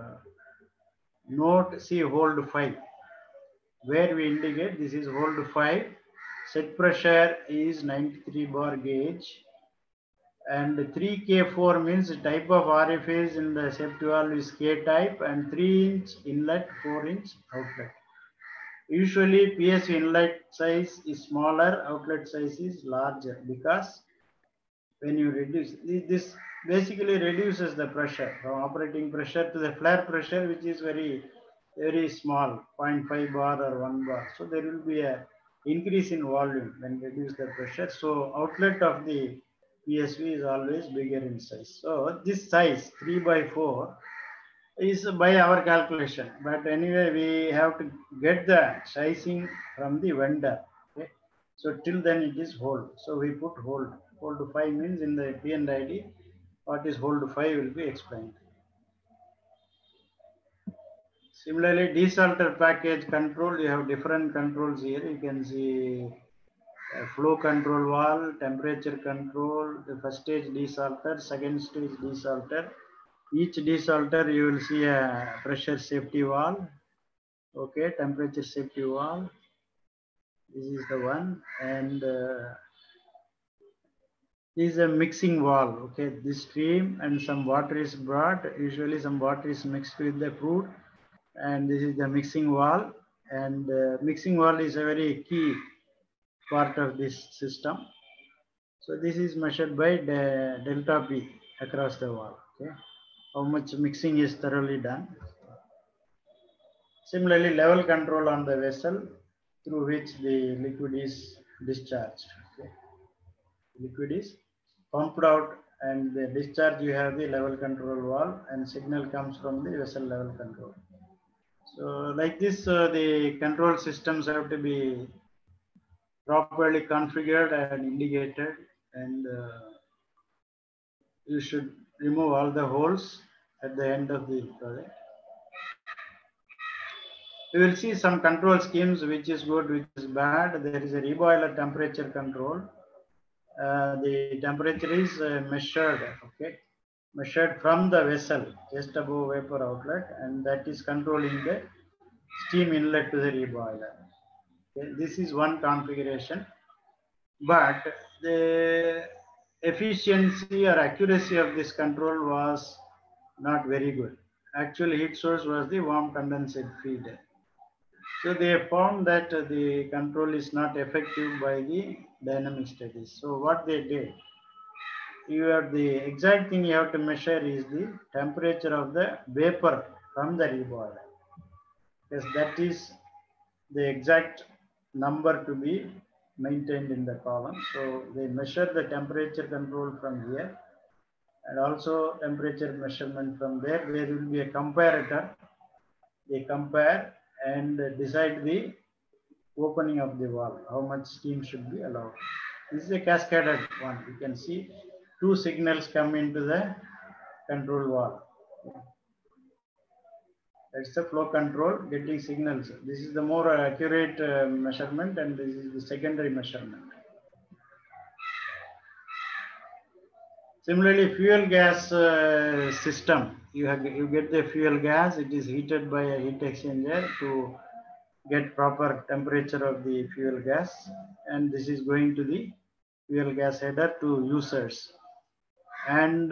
note, see hold 5, where we indicate this is hold 5. Set pressure is 93 bar gauge, and 3K4 means type of orifice in the safety valve is K type, and 3-inch inlet, 4-inch outlet. Usually PSV inlet size is smaller, outlet size is larger, because when you reduce this basically reduces the pressure from operating pressure to the flare pressure, which is very small, 0.5 bar or 1 bar. So there will be a increase in volume when reduce the pressure. So outlet of the PSV is always bigger in size. So this size 3/4 is by our calculation, but anyway we have to get the sizing from the vendor. Okay, so till then it is hold. So we put hold. Hold 5 means in the P&ID what is hold 5 will be explained. Similarly, desalter package control, you have different controls here. You can see flow control valve, temperature control, the first stage desalter, second stage desalter. Each desalter you will see a pressure safety valve, okay, temperature safety valve. This is the one, and this is a mixing valve. Okay, this stream and some water is brought. Usually some water is mixed with the fruit, and this is the mixing valve. And mixing valve is a very key part of this system. So this is measured by the delta P across the valve. Okay, how much mixing is thoroughly done. Similarly, level control on the vessel through which the liquid is discharged. Okay. Liquid is pumped out, and the discharge you have the level control valve, and signal comes from the vessel level control. So like this, the control systems have to be properly configured and indicated, and you should remove all the holes at the end of the project. We will see some control schemes, which is good, which is bad. There is a reboiler temperature control. The temperature is measured, okay, measured from the vessel just above vapor outlet, and that is controlling the steam inlet to the reboiler. Okay, this is one configuration, but the efficiency or accuracy of this control was not very good. Actual heat source was the warm condensate feed. So they found that the control is not effective by the dynamic studies. So what they did, you have the exact thing you have to measure is the temperature of the vapor from the reboiler, because that is the exact number to be maintained in the column. So they measure the temperature control from here, and also temperature measurement from there. There will be a comparator. They compare and decide the opening of the valve, how much steam should be allowed. This is a cascaded one. You can see two signals come into the control valve. That's the flow control getting signals. This is the more accurate measurement, and this is the secondary measurement. Similarly, fuel gas system. You get the fuel gas. It is heated by a heat exchanger to get proper temperature of the fuel gas, and this is going to the fuel gas header to users, and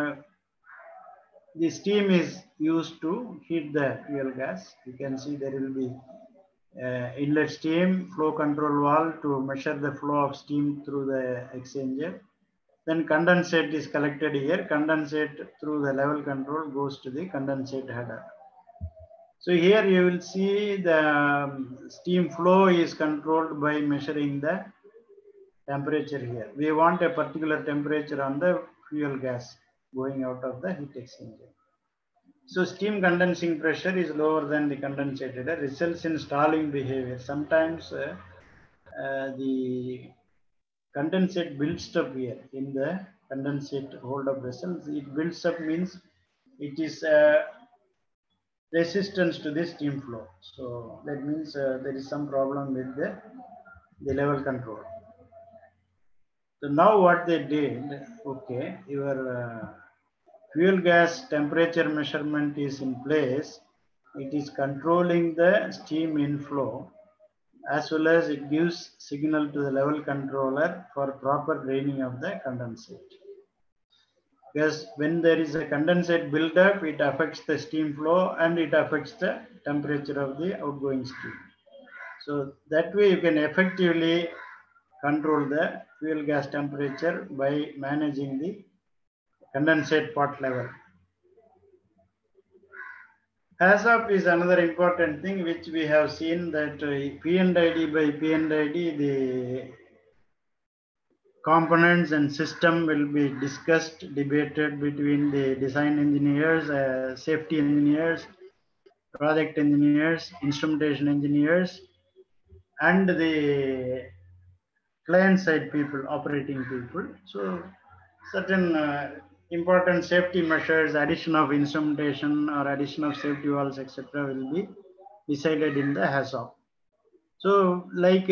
the steam is used to heat the fuel gas. You can see there will be inlet steam, flow control valve to measure the flow of steam through the exchanger. Then condensate is collected here. Condensate through the level control goes to the condensate header. So here you will see the steam flow is controlled by measuring the temperature here. We want a particular temperature on the fuel gas going out of the heat exchanger. So steam condensing pressure is lower than the condensate header, results in stalling behavior. Sometimes the condensate builds up here in the condensate hold up vessels. It builds up means it is resistance to the steam flow. So that means there is some problem with the level control. So now what they did, okay, your fuel gas temperature measurement is in place. It is controlling the steam inflow as well as it gives signal to the level controller for proper draining of the condensate. Because when there is a condensate buildup, it affects the steam flow and it affects the temperature of the outgoing steam. So that way you can effectively control the fuel gas temperature by managing the condensate pot level. HACCP is another important thing which we have seen that P&ID by P&ID, the components and system will be discussed, debated between the design engineers, safety engineers, project engineers, instrumentation engineers, and the client side people, operating people. So certain important safety measures, addition of instrumentation or addition of safety valves, etc. will be decided in the HACCP. So like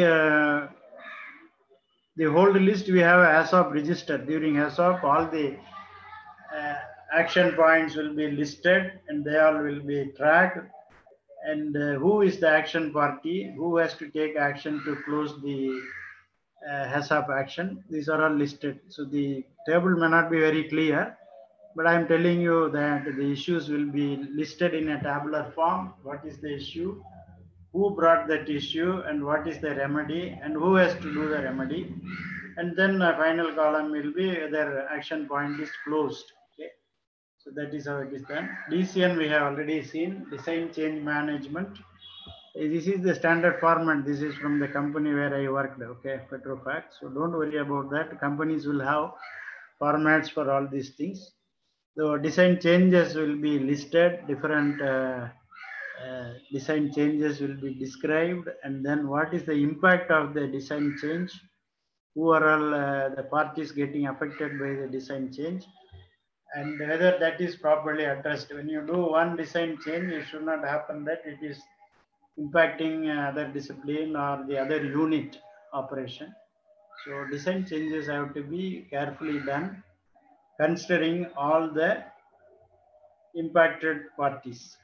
the whole list we have HACCP register. During HACCP, all the action points will be listed and they all will be tracked. And who is the action party, who has to take action to close the HACCP action. These are all listed. So the table may not be very clear, but I'm telling you that the issues will be listed in a tabular form. What is the issue? Who brought that issue and what is the remedy and who has to do the remedy? And then a final column will be whether action point is closed. Okay. So that is how it is done. DCN we have already seen, design change management. This is the standard format. This is from the company where I worked, okay, Petrofac. So don't worry about that. Companies will have formats for all these things. So design changes will be listed, different design changes will be described, and then what is the impact of the design change, who are all the parties getting affected by the design change, and whether that is properly addressed. When you do one design change, it should not happen that it is impacting other discipline or the other unit operation. So design changes have to be carefully done, considering all the impacted parties.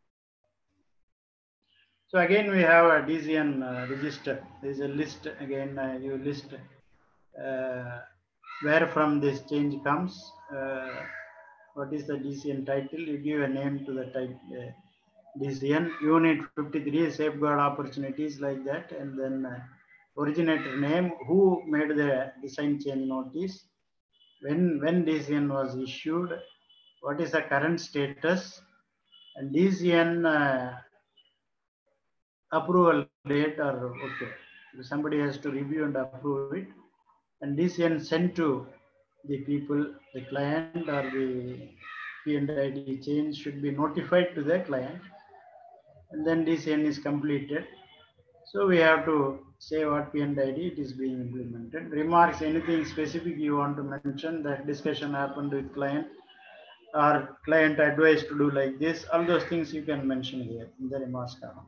So again, we have a DCN register. There is a list again. You list where from this change comes. What is the DCN title? You give a name to the type DCN. Unit 53, safeguard opportunities, like that, and then originator name, who made the design change notice, when DCN was issued, what is the current status, and DCN approval date, or okay, somebody has to review and approve it, and DCN sent to the people, the client or the P&ID change should be notified to the client, and then DCN is completed. So we have to say what P&ID it is being implemented. Remarks, anything specific you want to mention, that discussion happened with client or client advised to do like this, all those things you can mention here in the remarks column.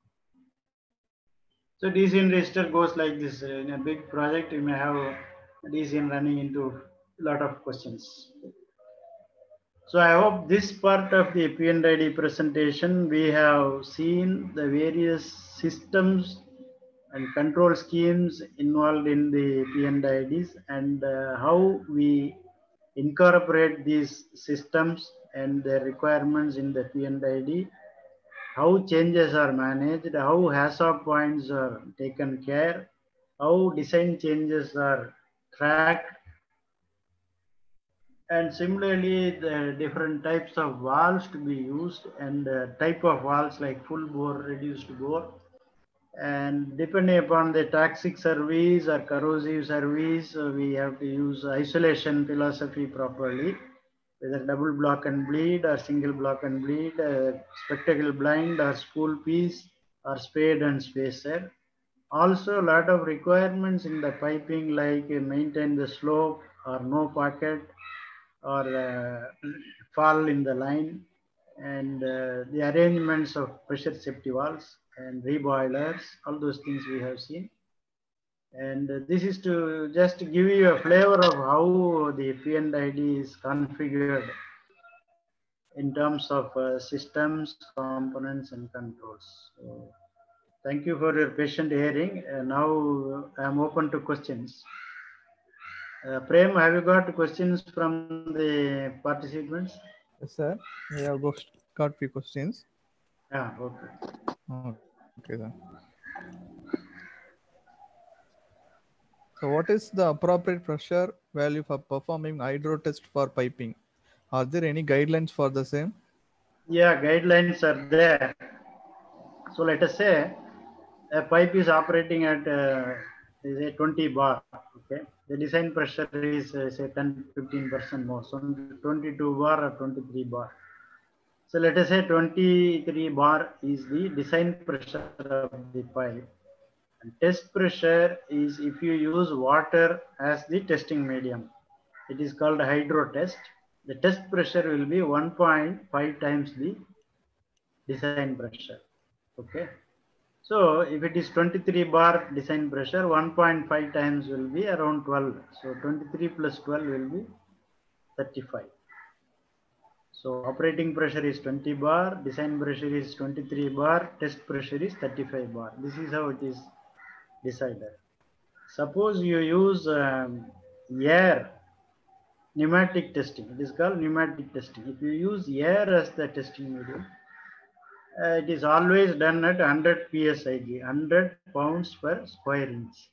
So DCN register goes like this. In a big project, you may have DCN running into a lot of questions. So I hope this part of the P&ID presentation, we have seen the various systems and control schemes involved in the P&IDs and how we incorporate these systems and their requirements in the P&ID, how changes are managed, how HACCP points are taken care, how design changes are tracked, and similarly the different types of valves to be used and type of valves like full bore, reduced bore, and depending upon the toxic service or corrosive service, we have to use isolation philosophy properly, whether double block and bleed or single block and bleed, spectacle blind or spool piece or spade and spacer. Also, a lot of requirements in the piping, like maintain the slope or no pocket or fall in the line, and the arrangements of pressure safety valves and reboilers, all those things we have seen. And this is to just give you a flavor of how the P&ID is configured in terms of systems, components, and controls. So, thank you for your patient hearing. Now I am open to questions. Prem, have you got questions from the participants? Yes, sir. We have got few questions. Yeah, okay. Okay, then. So what is the appropriate pressure value for performing hydro test for piping? Are there any guidelines for the same? Yeah, guidelines are there. So let us say a pipe is operating at say 20 bar. Okay, the design pressure is say 10-15% more, so 22 bar or 23 bar. So let us say 23 bar is the design pressure of the pipe. And test pressure is if you use water as the testing medium. It is called hydro test. The test pressure will be 1.5 times the design pressure. Okay. So if it is 23 bar design pressure, 1.5 times will be around 12. So 23 plus 12 will be 35. So operating pressure is 20 bar, design pressure is 23 bar, test pressure is 35 bar. This is how it is decided. Suppose you use air pneumatic testing. It is called pneumatic testing. If you use air as the testing medium, it is always done at 100 psig, 100 pounds per square inch.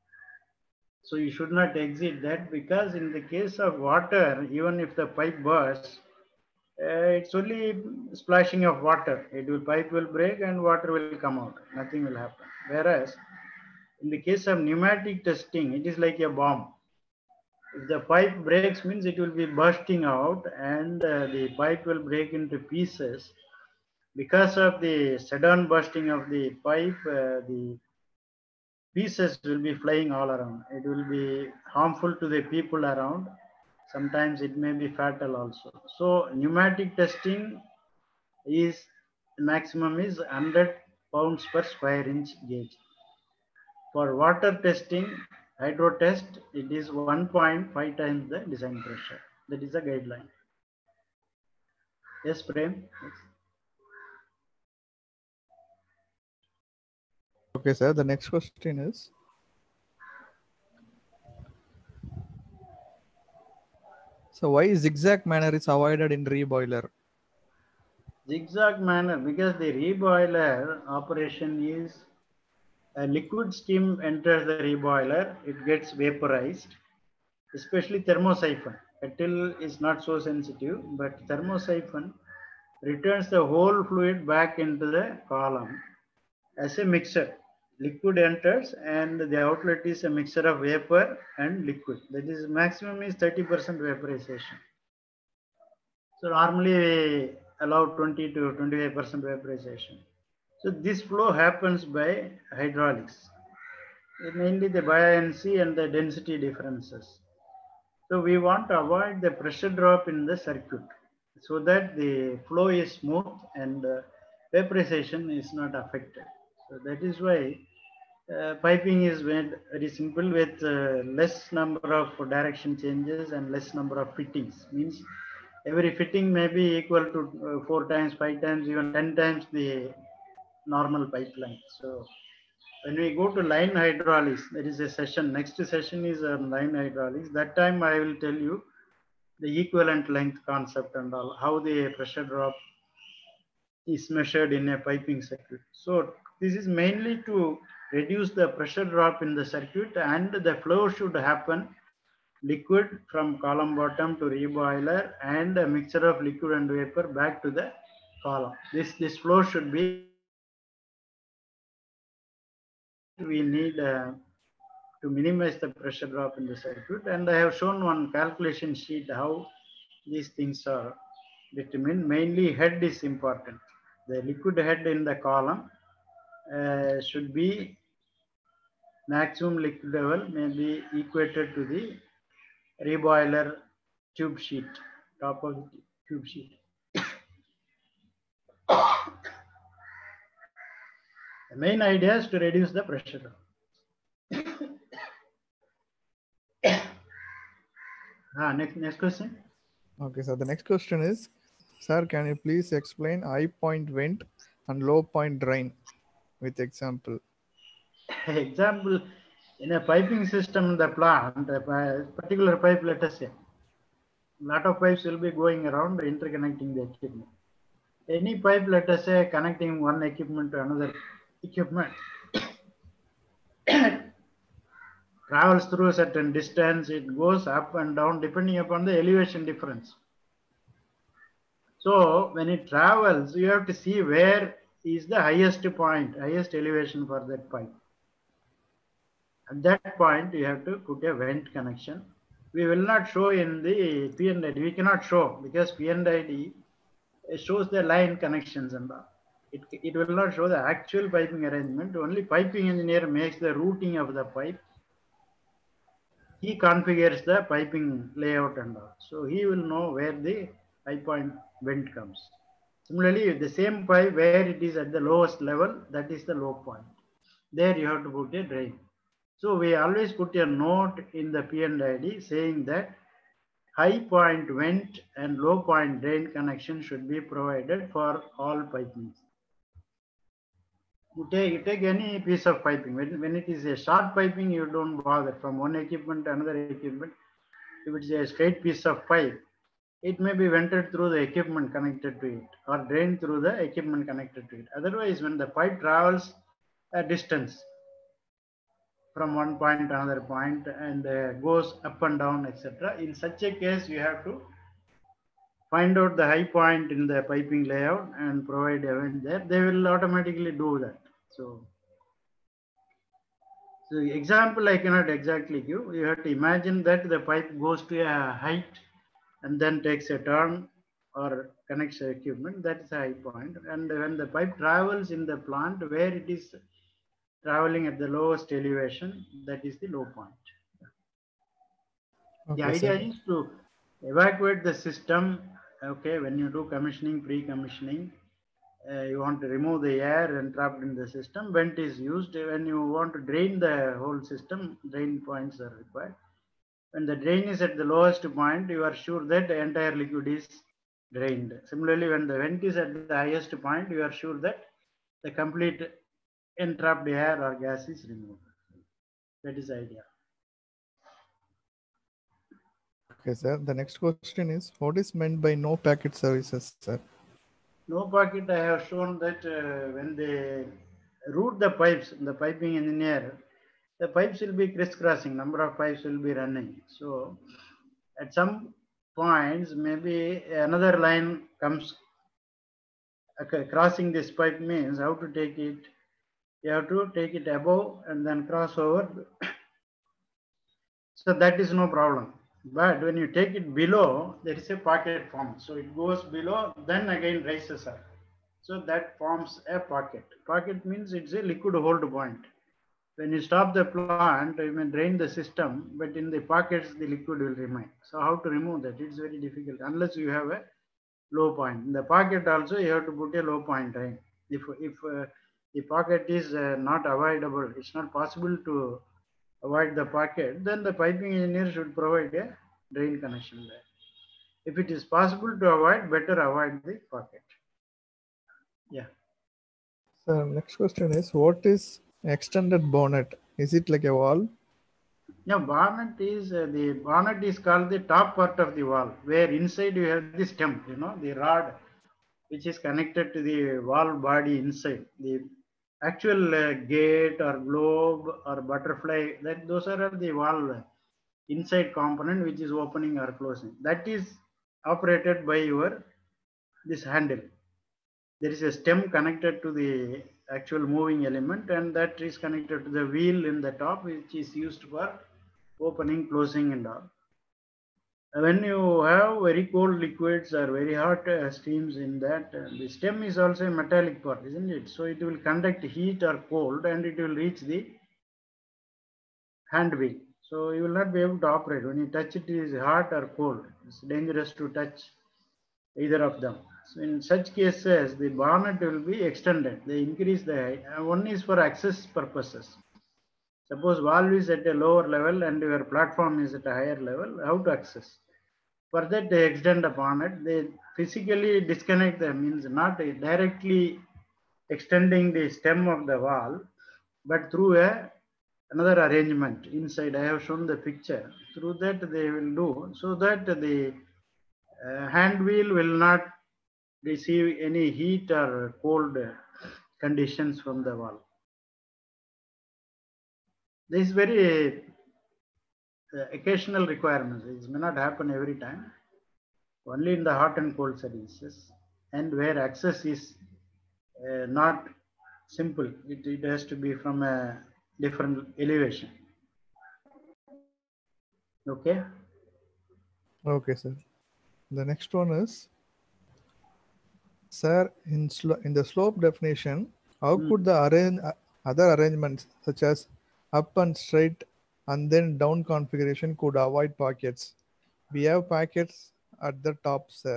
So you should not exceed that, because in the case of water, even if the pipe bursts, it's only splashing of water. Pipe will break and water will come out. Nothing will happen. Whereas in the case of pneumatic testing, it is like a bomb. If the pipe breaks, means it will be bursting out, and the pipe will break into pieces. Because of the sudden bursting of the pipe, the pieces will be flying all around. It will be harmful to the people around. Sometimes it may be fatal also. So pneumatic testing is maximum is 100 pounds per square inch gauge. For water testing, hydro test, it is 1.5 times the design pressure. That is a guideline. Yes, Prem. Yes. Okay, sir. The next question is, so why zigzag manner is avoided in reboiler? Zigzag manner, because the reboiler operation is a liquid steam enters the reboiler, it gets vaporized, especially thermosiphon. Kettle is not so sensitive, but thermosiphon returns the whole fluid back into the column as a mixture. Liquid enters and the outlet is a mixture of vapor and liquid. That is maximum is 30% vaporization. So normally we allow 20 to 25% vaporization. So this flow happens by hydraulics, mainly the buoyancy and the density differences. So we want to avoid the pressure drop in the circuit so that the flow is smooth and vaporization is not affected. So that is why piping is made very simple with less number of direction changes and less number of fittings. Means every fitting may be equal to 4 times, 5 times, even 10 times the normal pipeline. So when we go to line hydraulics, there is a session. Next session is line hydraulics. That time I will tell you the equivalent length concept and all, how the pressure drop is measured in a piping circuit. So this is mainly to reduce the pressure drop in the circuit, and the flow should happen liquid from column bottom to reboiler and a mixture of liquid and vapor back to the column. This flow should be, we need to minimize the pressure drop in the circuit. And I have shown one calculation sheet how these things are determined. Mainly head is important. The liquid head in the column should be maximum liquid level may be equated to the reboiler tube sheet, top of the tube sheet. The main idea is to reduce the pressure. Next question. Okay, so the next question is, sir, can you please explain high point vent and low point drain with example? Example, in a piping system in the plant, a particular pipe, let us say, a lot of pipes will be going around interconnecting the equipment. Any pipe, let us say, connecting one equipment to another equipment, travels through a certain distance, it goes up and down depending upon the elevation difference. So when it travels, you have to see where is the highest point, highest elevation for that pipe. At that point, you have to put a vent connection. We will not show in the P&ID. We cannot show because P&ID shows the line connections and all. It will not show the actual piping arrangement. Only piping engineer makes the routing of the pipe. He configures the piping layout and all. So he will know where the high point vent comes. Similarly, the same pipe where it is at the lowest level, that is the low point. There you have to put a drain. So we always put a note in the P&ID saying that high point vent and low point drain connection should be provided for all pipings. You take any piece of piping. When it is a short piping, you don't bother from one equipment to another equipment. If it is a straight piece of pipe, it may be vented through the equipment connected to it or drained through the equipment connected to it. Otherwise, when the pipe travels a distance from one point to another point and goes up and down, etc., in such a case, you have to find out the high point in the piping layout and provide a vent there. They will automatically do that. So example I cannot exactly give. You have to imagine that the pipe goes to a height and then takes a turn or connects the equipment. That is a high point. And when the pipe travels in the plant where it is traveling at the lowest elevation, that is the low point. Okay, The idea sir. is to evacuate the system. Okay, when you do commissioning, pre-commissioning, you want to remove the air entrapped in the system. Vent is used. When you want to drain the whole system, drain points are required. When the drain is at the lowest point, you are sure that the entire liquid is drained. Similarly, when the vent is at the highest point, you are sure that the complete entrapped air or gas is removed. That is the idea. Okay, sir. The next question is, what is meant by no packet services, sir? No packet, I have shown that when they route the pipes, the piping engineer, the pipes will be crisscrossing, number of pipes will be running. So at some points, maybe another line comes crossing this pipe means how to take it. You have to take it above and then cross over. So that is no problem. But when you take it below, there is a pocket formed. So it goes below, then again rises up. So that forms a pocket. Pocket means it's a liquid hold point. When you stop the plant, you may drain the system, but in the pockets, the liquid will remain. So how to remove that? It's very difficult unless you have a low point. In the pocket also, you have to put a low point drain. If the pocket is not avoidable, it's not possible to avoid the pocket, then the piping engineer should provide a drain connection there. If it is possible to avoid, better avoid the pocket. Yeah. So next question is, what is extended bonnet? Is it like a wall? Now, bonnet is the bonnet is called the top part of the wall, where inside you have the stem, the rod, which is connected to the wall body inside. The actual gate or globe or butterfly, those are the wall inside component which is opening or closing. That is operated by this handle. There is a stem connected to the actual moving element, and that is connected to the wheel in the top, which is used for opening, closing, and all. When you have very cold liquids or very hot steams in that, the stem is also a metallic part, isn't it? So it will conduct heat or cold and it will reach the hand wheel. So you will not be able to operate. When you touch it, it is hot or cold. It's dangerous to touch either of them. So in such cases, the bonnet will be extended. They increase the height. One is for access purposes. Suppose valve is at a lower level and your platform is at a higher level, how to access? For that, they extend the bonnet. They physically disconnect them, means not directly extending the stem of the valve, but through another arrangement inside. I have shown the picture. Through that they will do, so that the hand wheel will not receive any heat or cold conditions from the valve. This is very occasional requirements. It may not happen every time. Only in the hot and cold services, and where access is not simple. It has to be from a different elevation. Okay. Okay, sir. The next one is, sir, in the slope definition, how could the other arrangements such as up and straight and then down configuration could avoid pockets? We have pockets at the top, sir.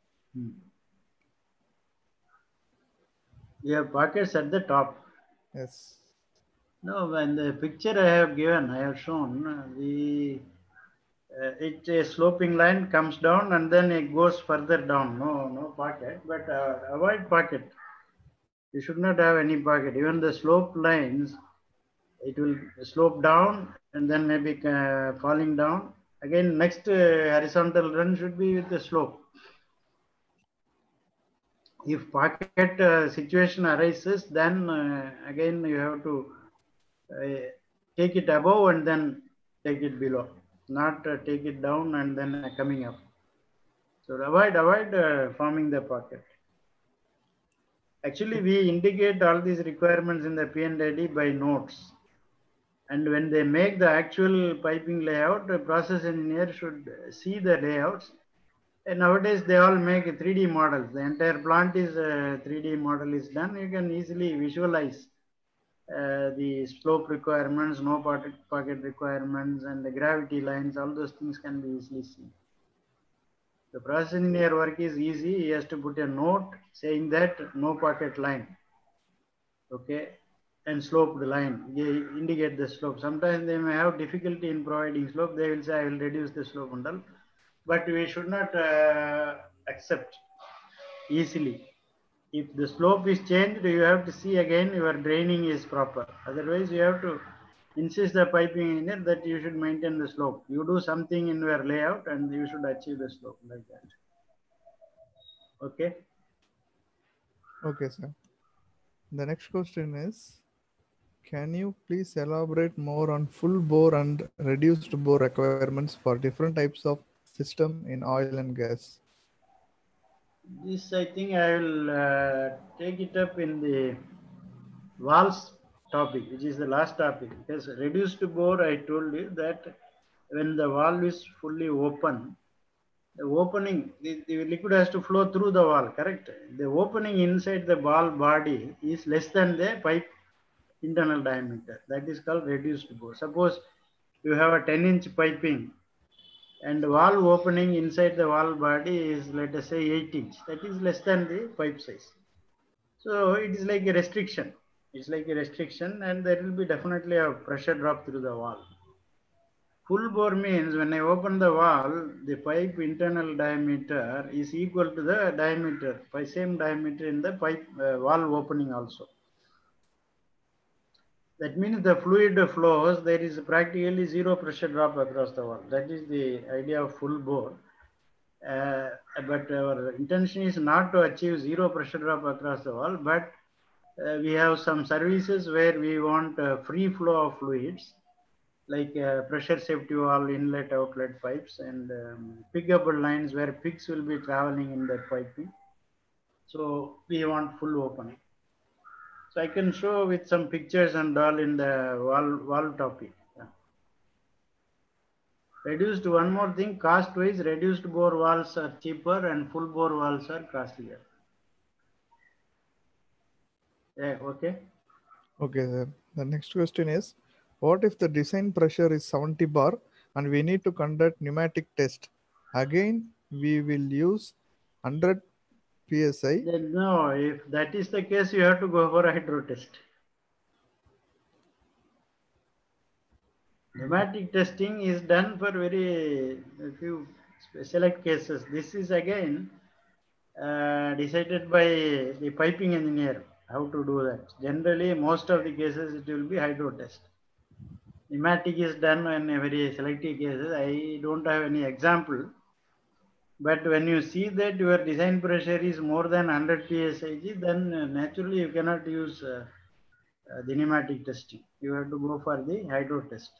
You have pockets at the top. Yes. No, in the picture I have given, I have shown it's a sloping line comes down and then it goes further down. No pocket, but avoid pocket. You should not have any pocket. Even the slope lines, it will slope down and then maybe falling down. Again, next horizontal run should be with the slope. If pocket situation arises, then again you have to take it above and then take it below, not take it down and then coming up. So avoid forming the pocket. Actually, we indicate all these requirements in the P&ID by notes. And when they make the actual piping layout, the process engineer should see the layouts. And nowadays, they all make 3D models. The entire plant is 3D model is done. You can easily visualize the slope requirements, no pocket requirements, and the gravity lines. All those things can be easily seen. The process engineer work is easy. He has to put a note saying that no pocket line. Okay. And slope the line. They indicate the slope. Sometimes they may have difficulty in providing slope. They will say, I will reduce the slope and all. But we should not accept easily. If the slope is changed, you have to see again your draining is proper. Otherwise, you have to insist the piping engineer that you should maintain the slope. You do something in your layout and you should achieve the slope like that. Okay. Okay, sir. The next question is, can you please elaborate more on full bore and reduced bore requirements for different types of system in oil and gas? This, I think I will take it up in the valves topic, which is the last topic. Because reduced bore, I told you that when the valve is fully open, the opening, the liquid has to flow through the valve, correct? The opening inside the valve body is less than the pipe internal diameter. That is called reduced bore. Suppose you have a 10-inch piping and valve opening inside the valve body is, let us say, 8-inch. That is less than the pipe size. So it is like a restriction. It's like a restriction, and there will be definitely a pressure drop through the valve. Full bore means when I open the valve, the pipe internal diameter is equal to the diameter, by same diameter in the pipe valve opening also. That means the fluid flows, there is practically zero pressure drop across the valve. That is the idea of full bore. But our intention is not to achieve zero pressure drop across the valve, but we have some services where we want free flow of fluids, like pressure safety valve, inlet, outlet pipes, and piggable lines where pigs will be traveling in the piping. So we want full opening. So I can show with some pictures and all in the valve topic. Yeah. Reduced, one more thing, cost wise, reduced bore valves are cheaper and full bore valves are costlier. Yeah, okay. Okay, sir. The next question is, What if the design pressure is 70 bar and we need to conduct pneumatic test? Again, we will use 100 psi. Then no, if that is the case, you have to go for a hydro test. Pneumatic testing is done for very few select cases. This is again decided by the piping engineer how to do that. Generally, most of the cases it will be hydro test. Pneumatic is done in a very selective cases. I don't have any example. But when you see that your design pressure is more than 100 psi, then naturally you cannot use the pneumatic testing. You have to go for the hydro test.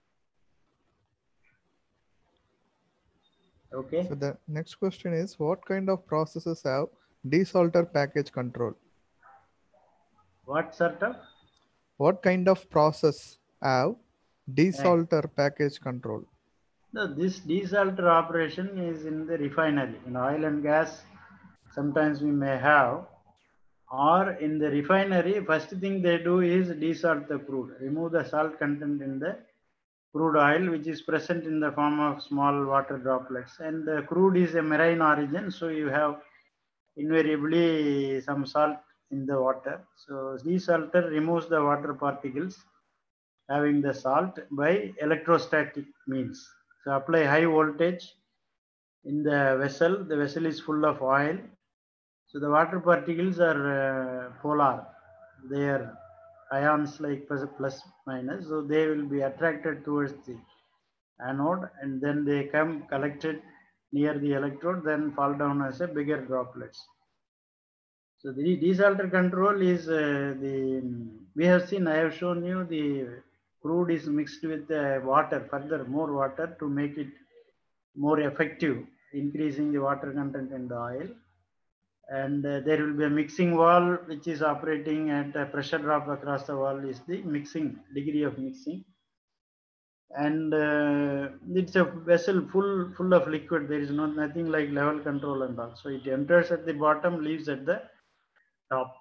Okay. So the next question is, what kind of processes have desalter package control? What sort of? What kind of process have desalter package control? No, this desalter operation is in the refinery. In oil and gas, sometimes we may have, or in the refinery, first thing they do is desalt the crude, remove the salt content in the crude oil, which is present in the form of small water droplets. And the crude is a marine origin, so you have invariably some salt in the water. So desalter removes the water particles having the salt by electrostatic means. So apply high voltage in the vessel. The vessel is full of oil. So the water particles are polar. They are ions like plus minus. So they will be attracted towards the anode and then they come collected near the electrode, then fall down as a bigger droplets. So the desalter control is we have seen, I have shown you the crude is mixed with water, further more water to make it more effective, increasing the water content in the oil. And there will be a mixing valve which is operating at a pressure drop across the wall is the mixing, degree of mixing. And it's a vessel full of liquid. There is nothing like level control and all. So it enters at the bottom, leaves at the top.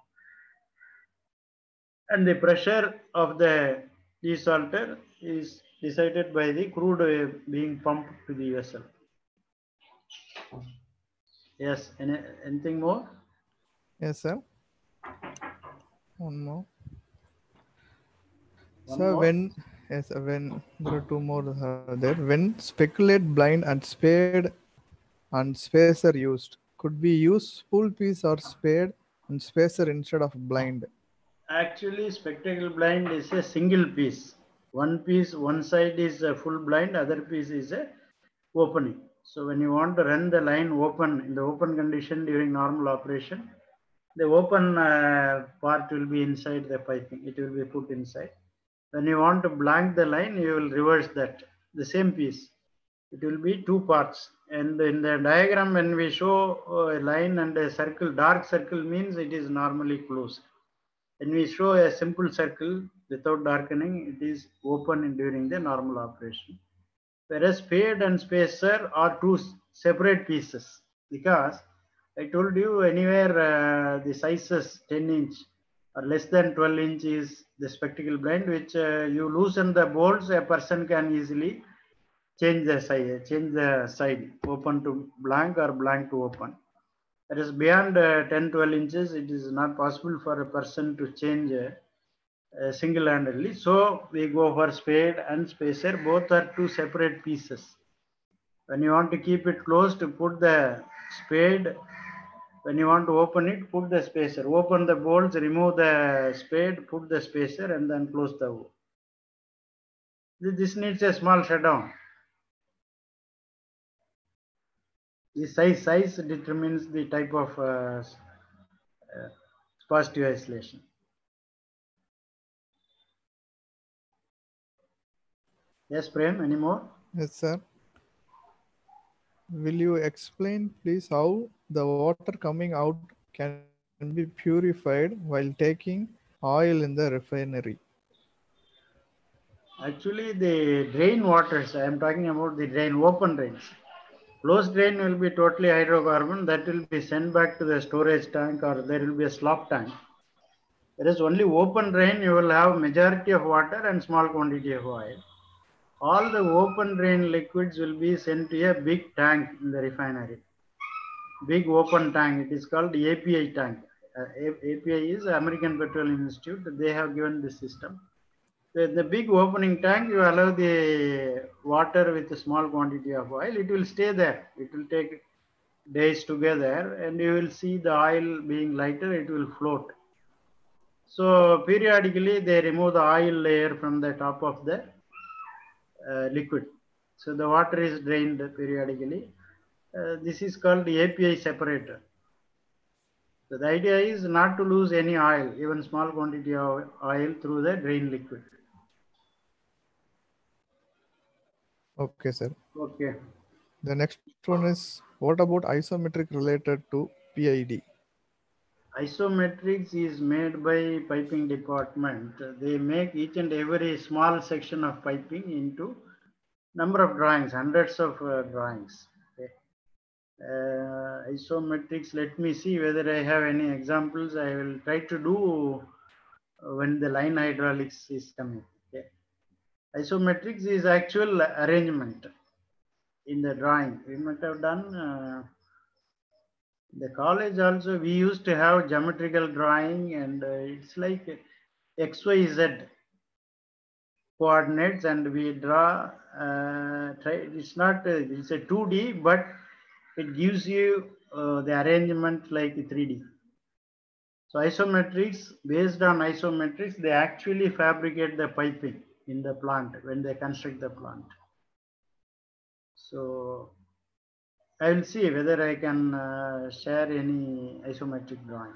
And the pressure of the desalter is decided by the crude being pumped to the vessel. Yes, anything more? Yes, sir. One more. One So more? when there are two more there. When speculate, blind, and spade and spacer used, could we use spool piece or spade and spacer instead of blind? Actually, spectacle blind is a single piece. One piece, one side is a full blind, other piece is a opening. So when you want to run the line open in the open condition during normal operation, the open part will be inside the piping. It will be put inside. When you want to blank the line, you will reverse that. The same piece. It will be two parts. And in the diagram, when we show a line and a circle, dark circle means it is normally closed. When we show a simple circle without darkening, it is open during the normal operation. Whereas spade and spacer are two separate pieces, because I told you anywhere the sizes 10 inch or less than 12 inch is the spectacle blind, which you loosen the bolts, a person can easily change the side, open to blank or blank to open. Whereas beyond 10-12 inches, it is not possible for a person to change single-handedly. So we go for spade and spacer. Both are two separate pieces. When you want to keep it closed, put the spade. When you want to open it, put the spacer. Open the bolts, remove the spade, put the spacer, and then close the hole. This needs a small shutdown. The size determines the type of positive isolation. Yes, Prem, any more? Yes, sir. Will you explain, please, how the water coming out can be purified while taking oil in the refinery? Actually, the drain waters, I am talking about the drain, open drains. Closed drain will be totally hydrocarbon, that will be sent back to the storage tank, or there will be a slop tank. Whereas only open drain, you will have majority of water and small quantity of oil. All the open drain liquids will be sent to a big tank in the refinery. Big open tank. It is called API tank. API is American Petroleum Institute. They have given this system. The big opening tank, you allow the water with a small quantity of oil. It will stay there. It will take days together, and you will see the oil being lighter. It will float. So periodically, they remove the oil layer from the top of the liquid. So the water is drained periodically. This is called the API separator. So the idea is not to lose any oil, even small quantity of oil through the drain liquid. Okay, sir. Okay. The next one is, what about isometric related to PID? Isometrics is made by piping department. They make each and every small section of piping into number of drawings, hundreds of drawings. Okay. Isometrics, let me see whether I have any examples. I will try to do when the line hydraulics is coming. Okay. Isometrics is actual arrangement in the drawing. We might have done the college also. We used to have geometrical drawing, and it's like XYZ coordinates, and we draw. It's not. It's a 2D, but it gives you the arrangement like 3D. So isometrics, based on isometrics, they actually fabricate the piping in the plant when they construct the plant. So I will see whether I can share any isometric drawing.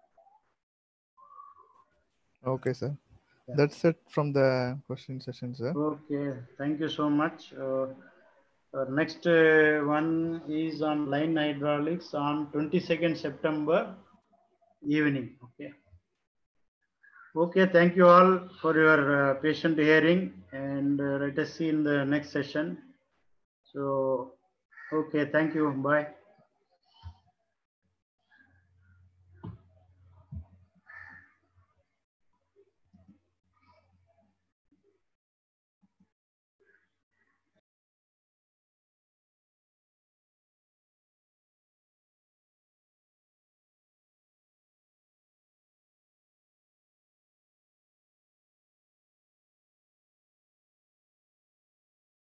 Okay, sir. Yeah. That's it from the question session, sir. Okay, thank you so much. Our next one is on line hydraulics on 22nd September evening. Okay. Okay, thank you all for your patient hearing, and let us see in the next session. So, okay, thank you. Bye.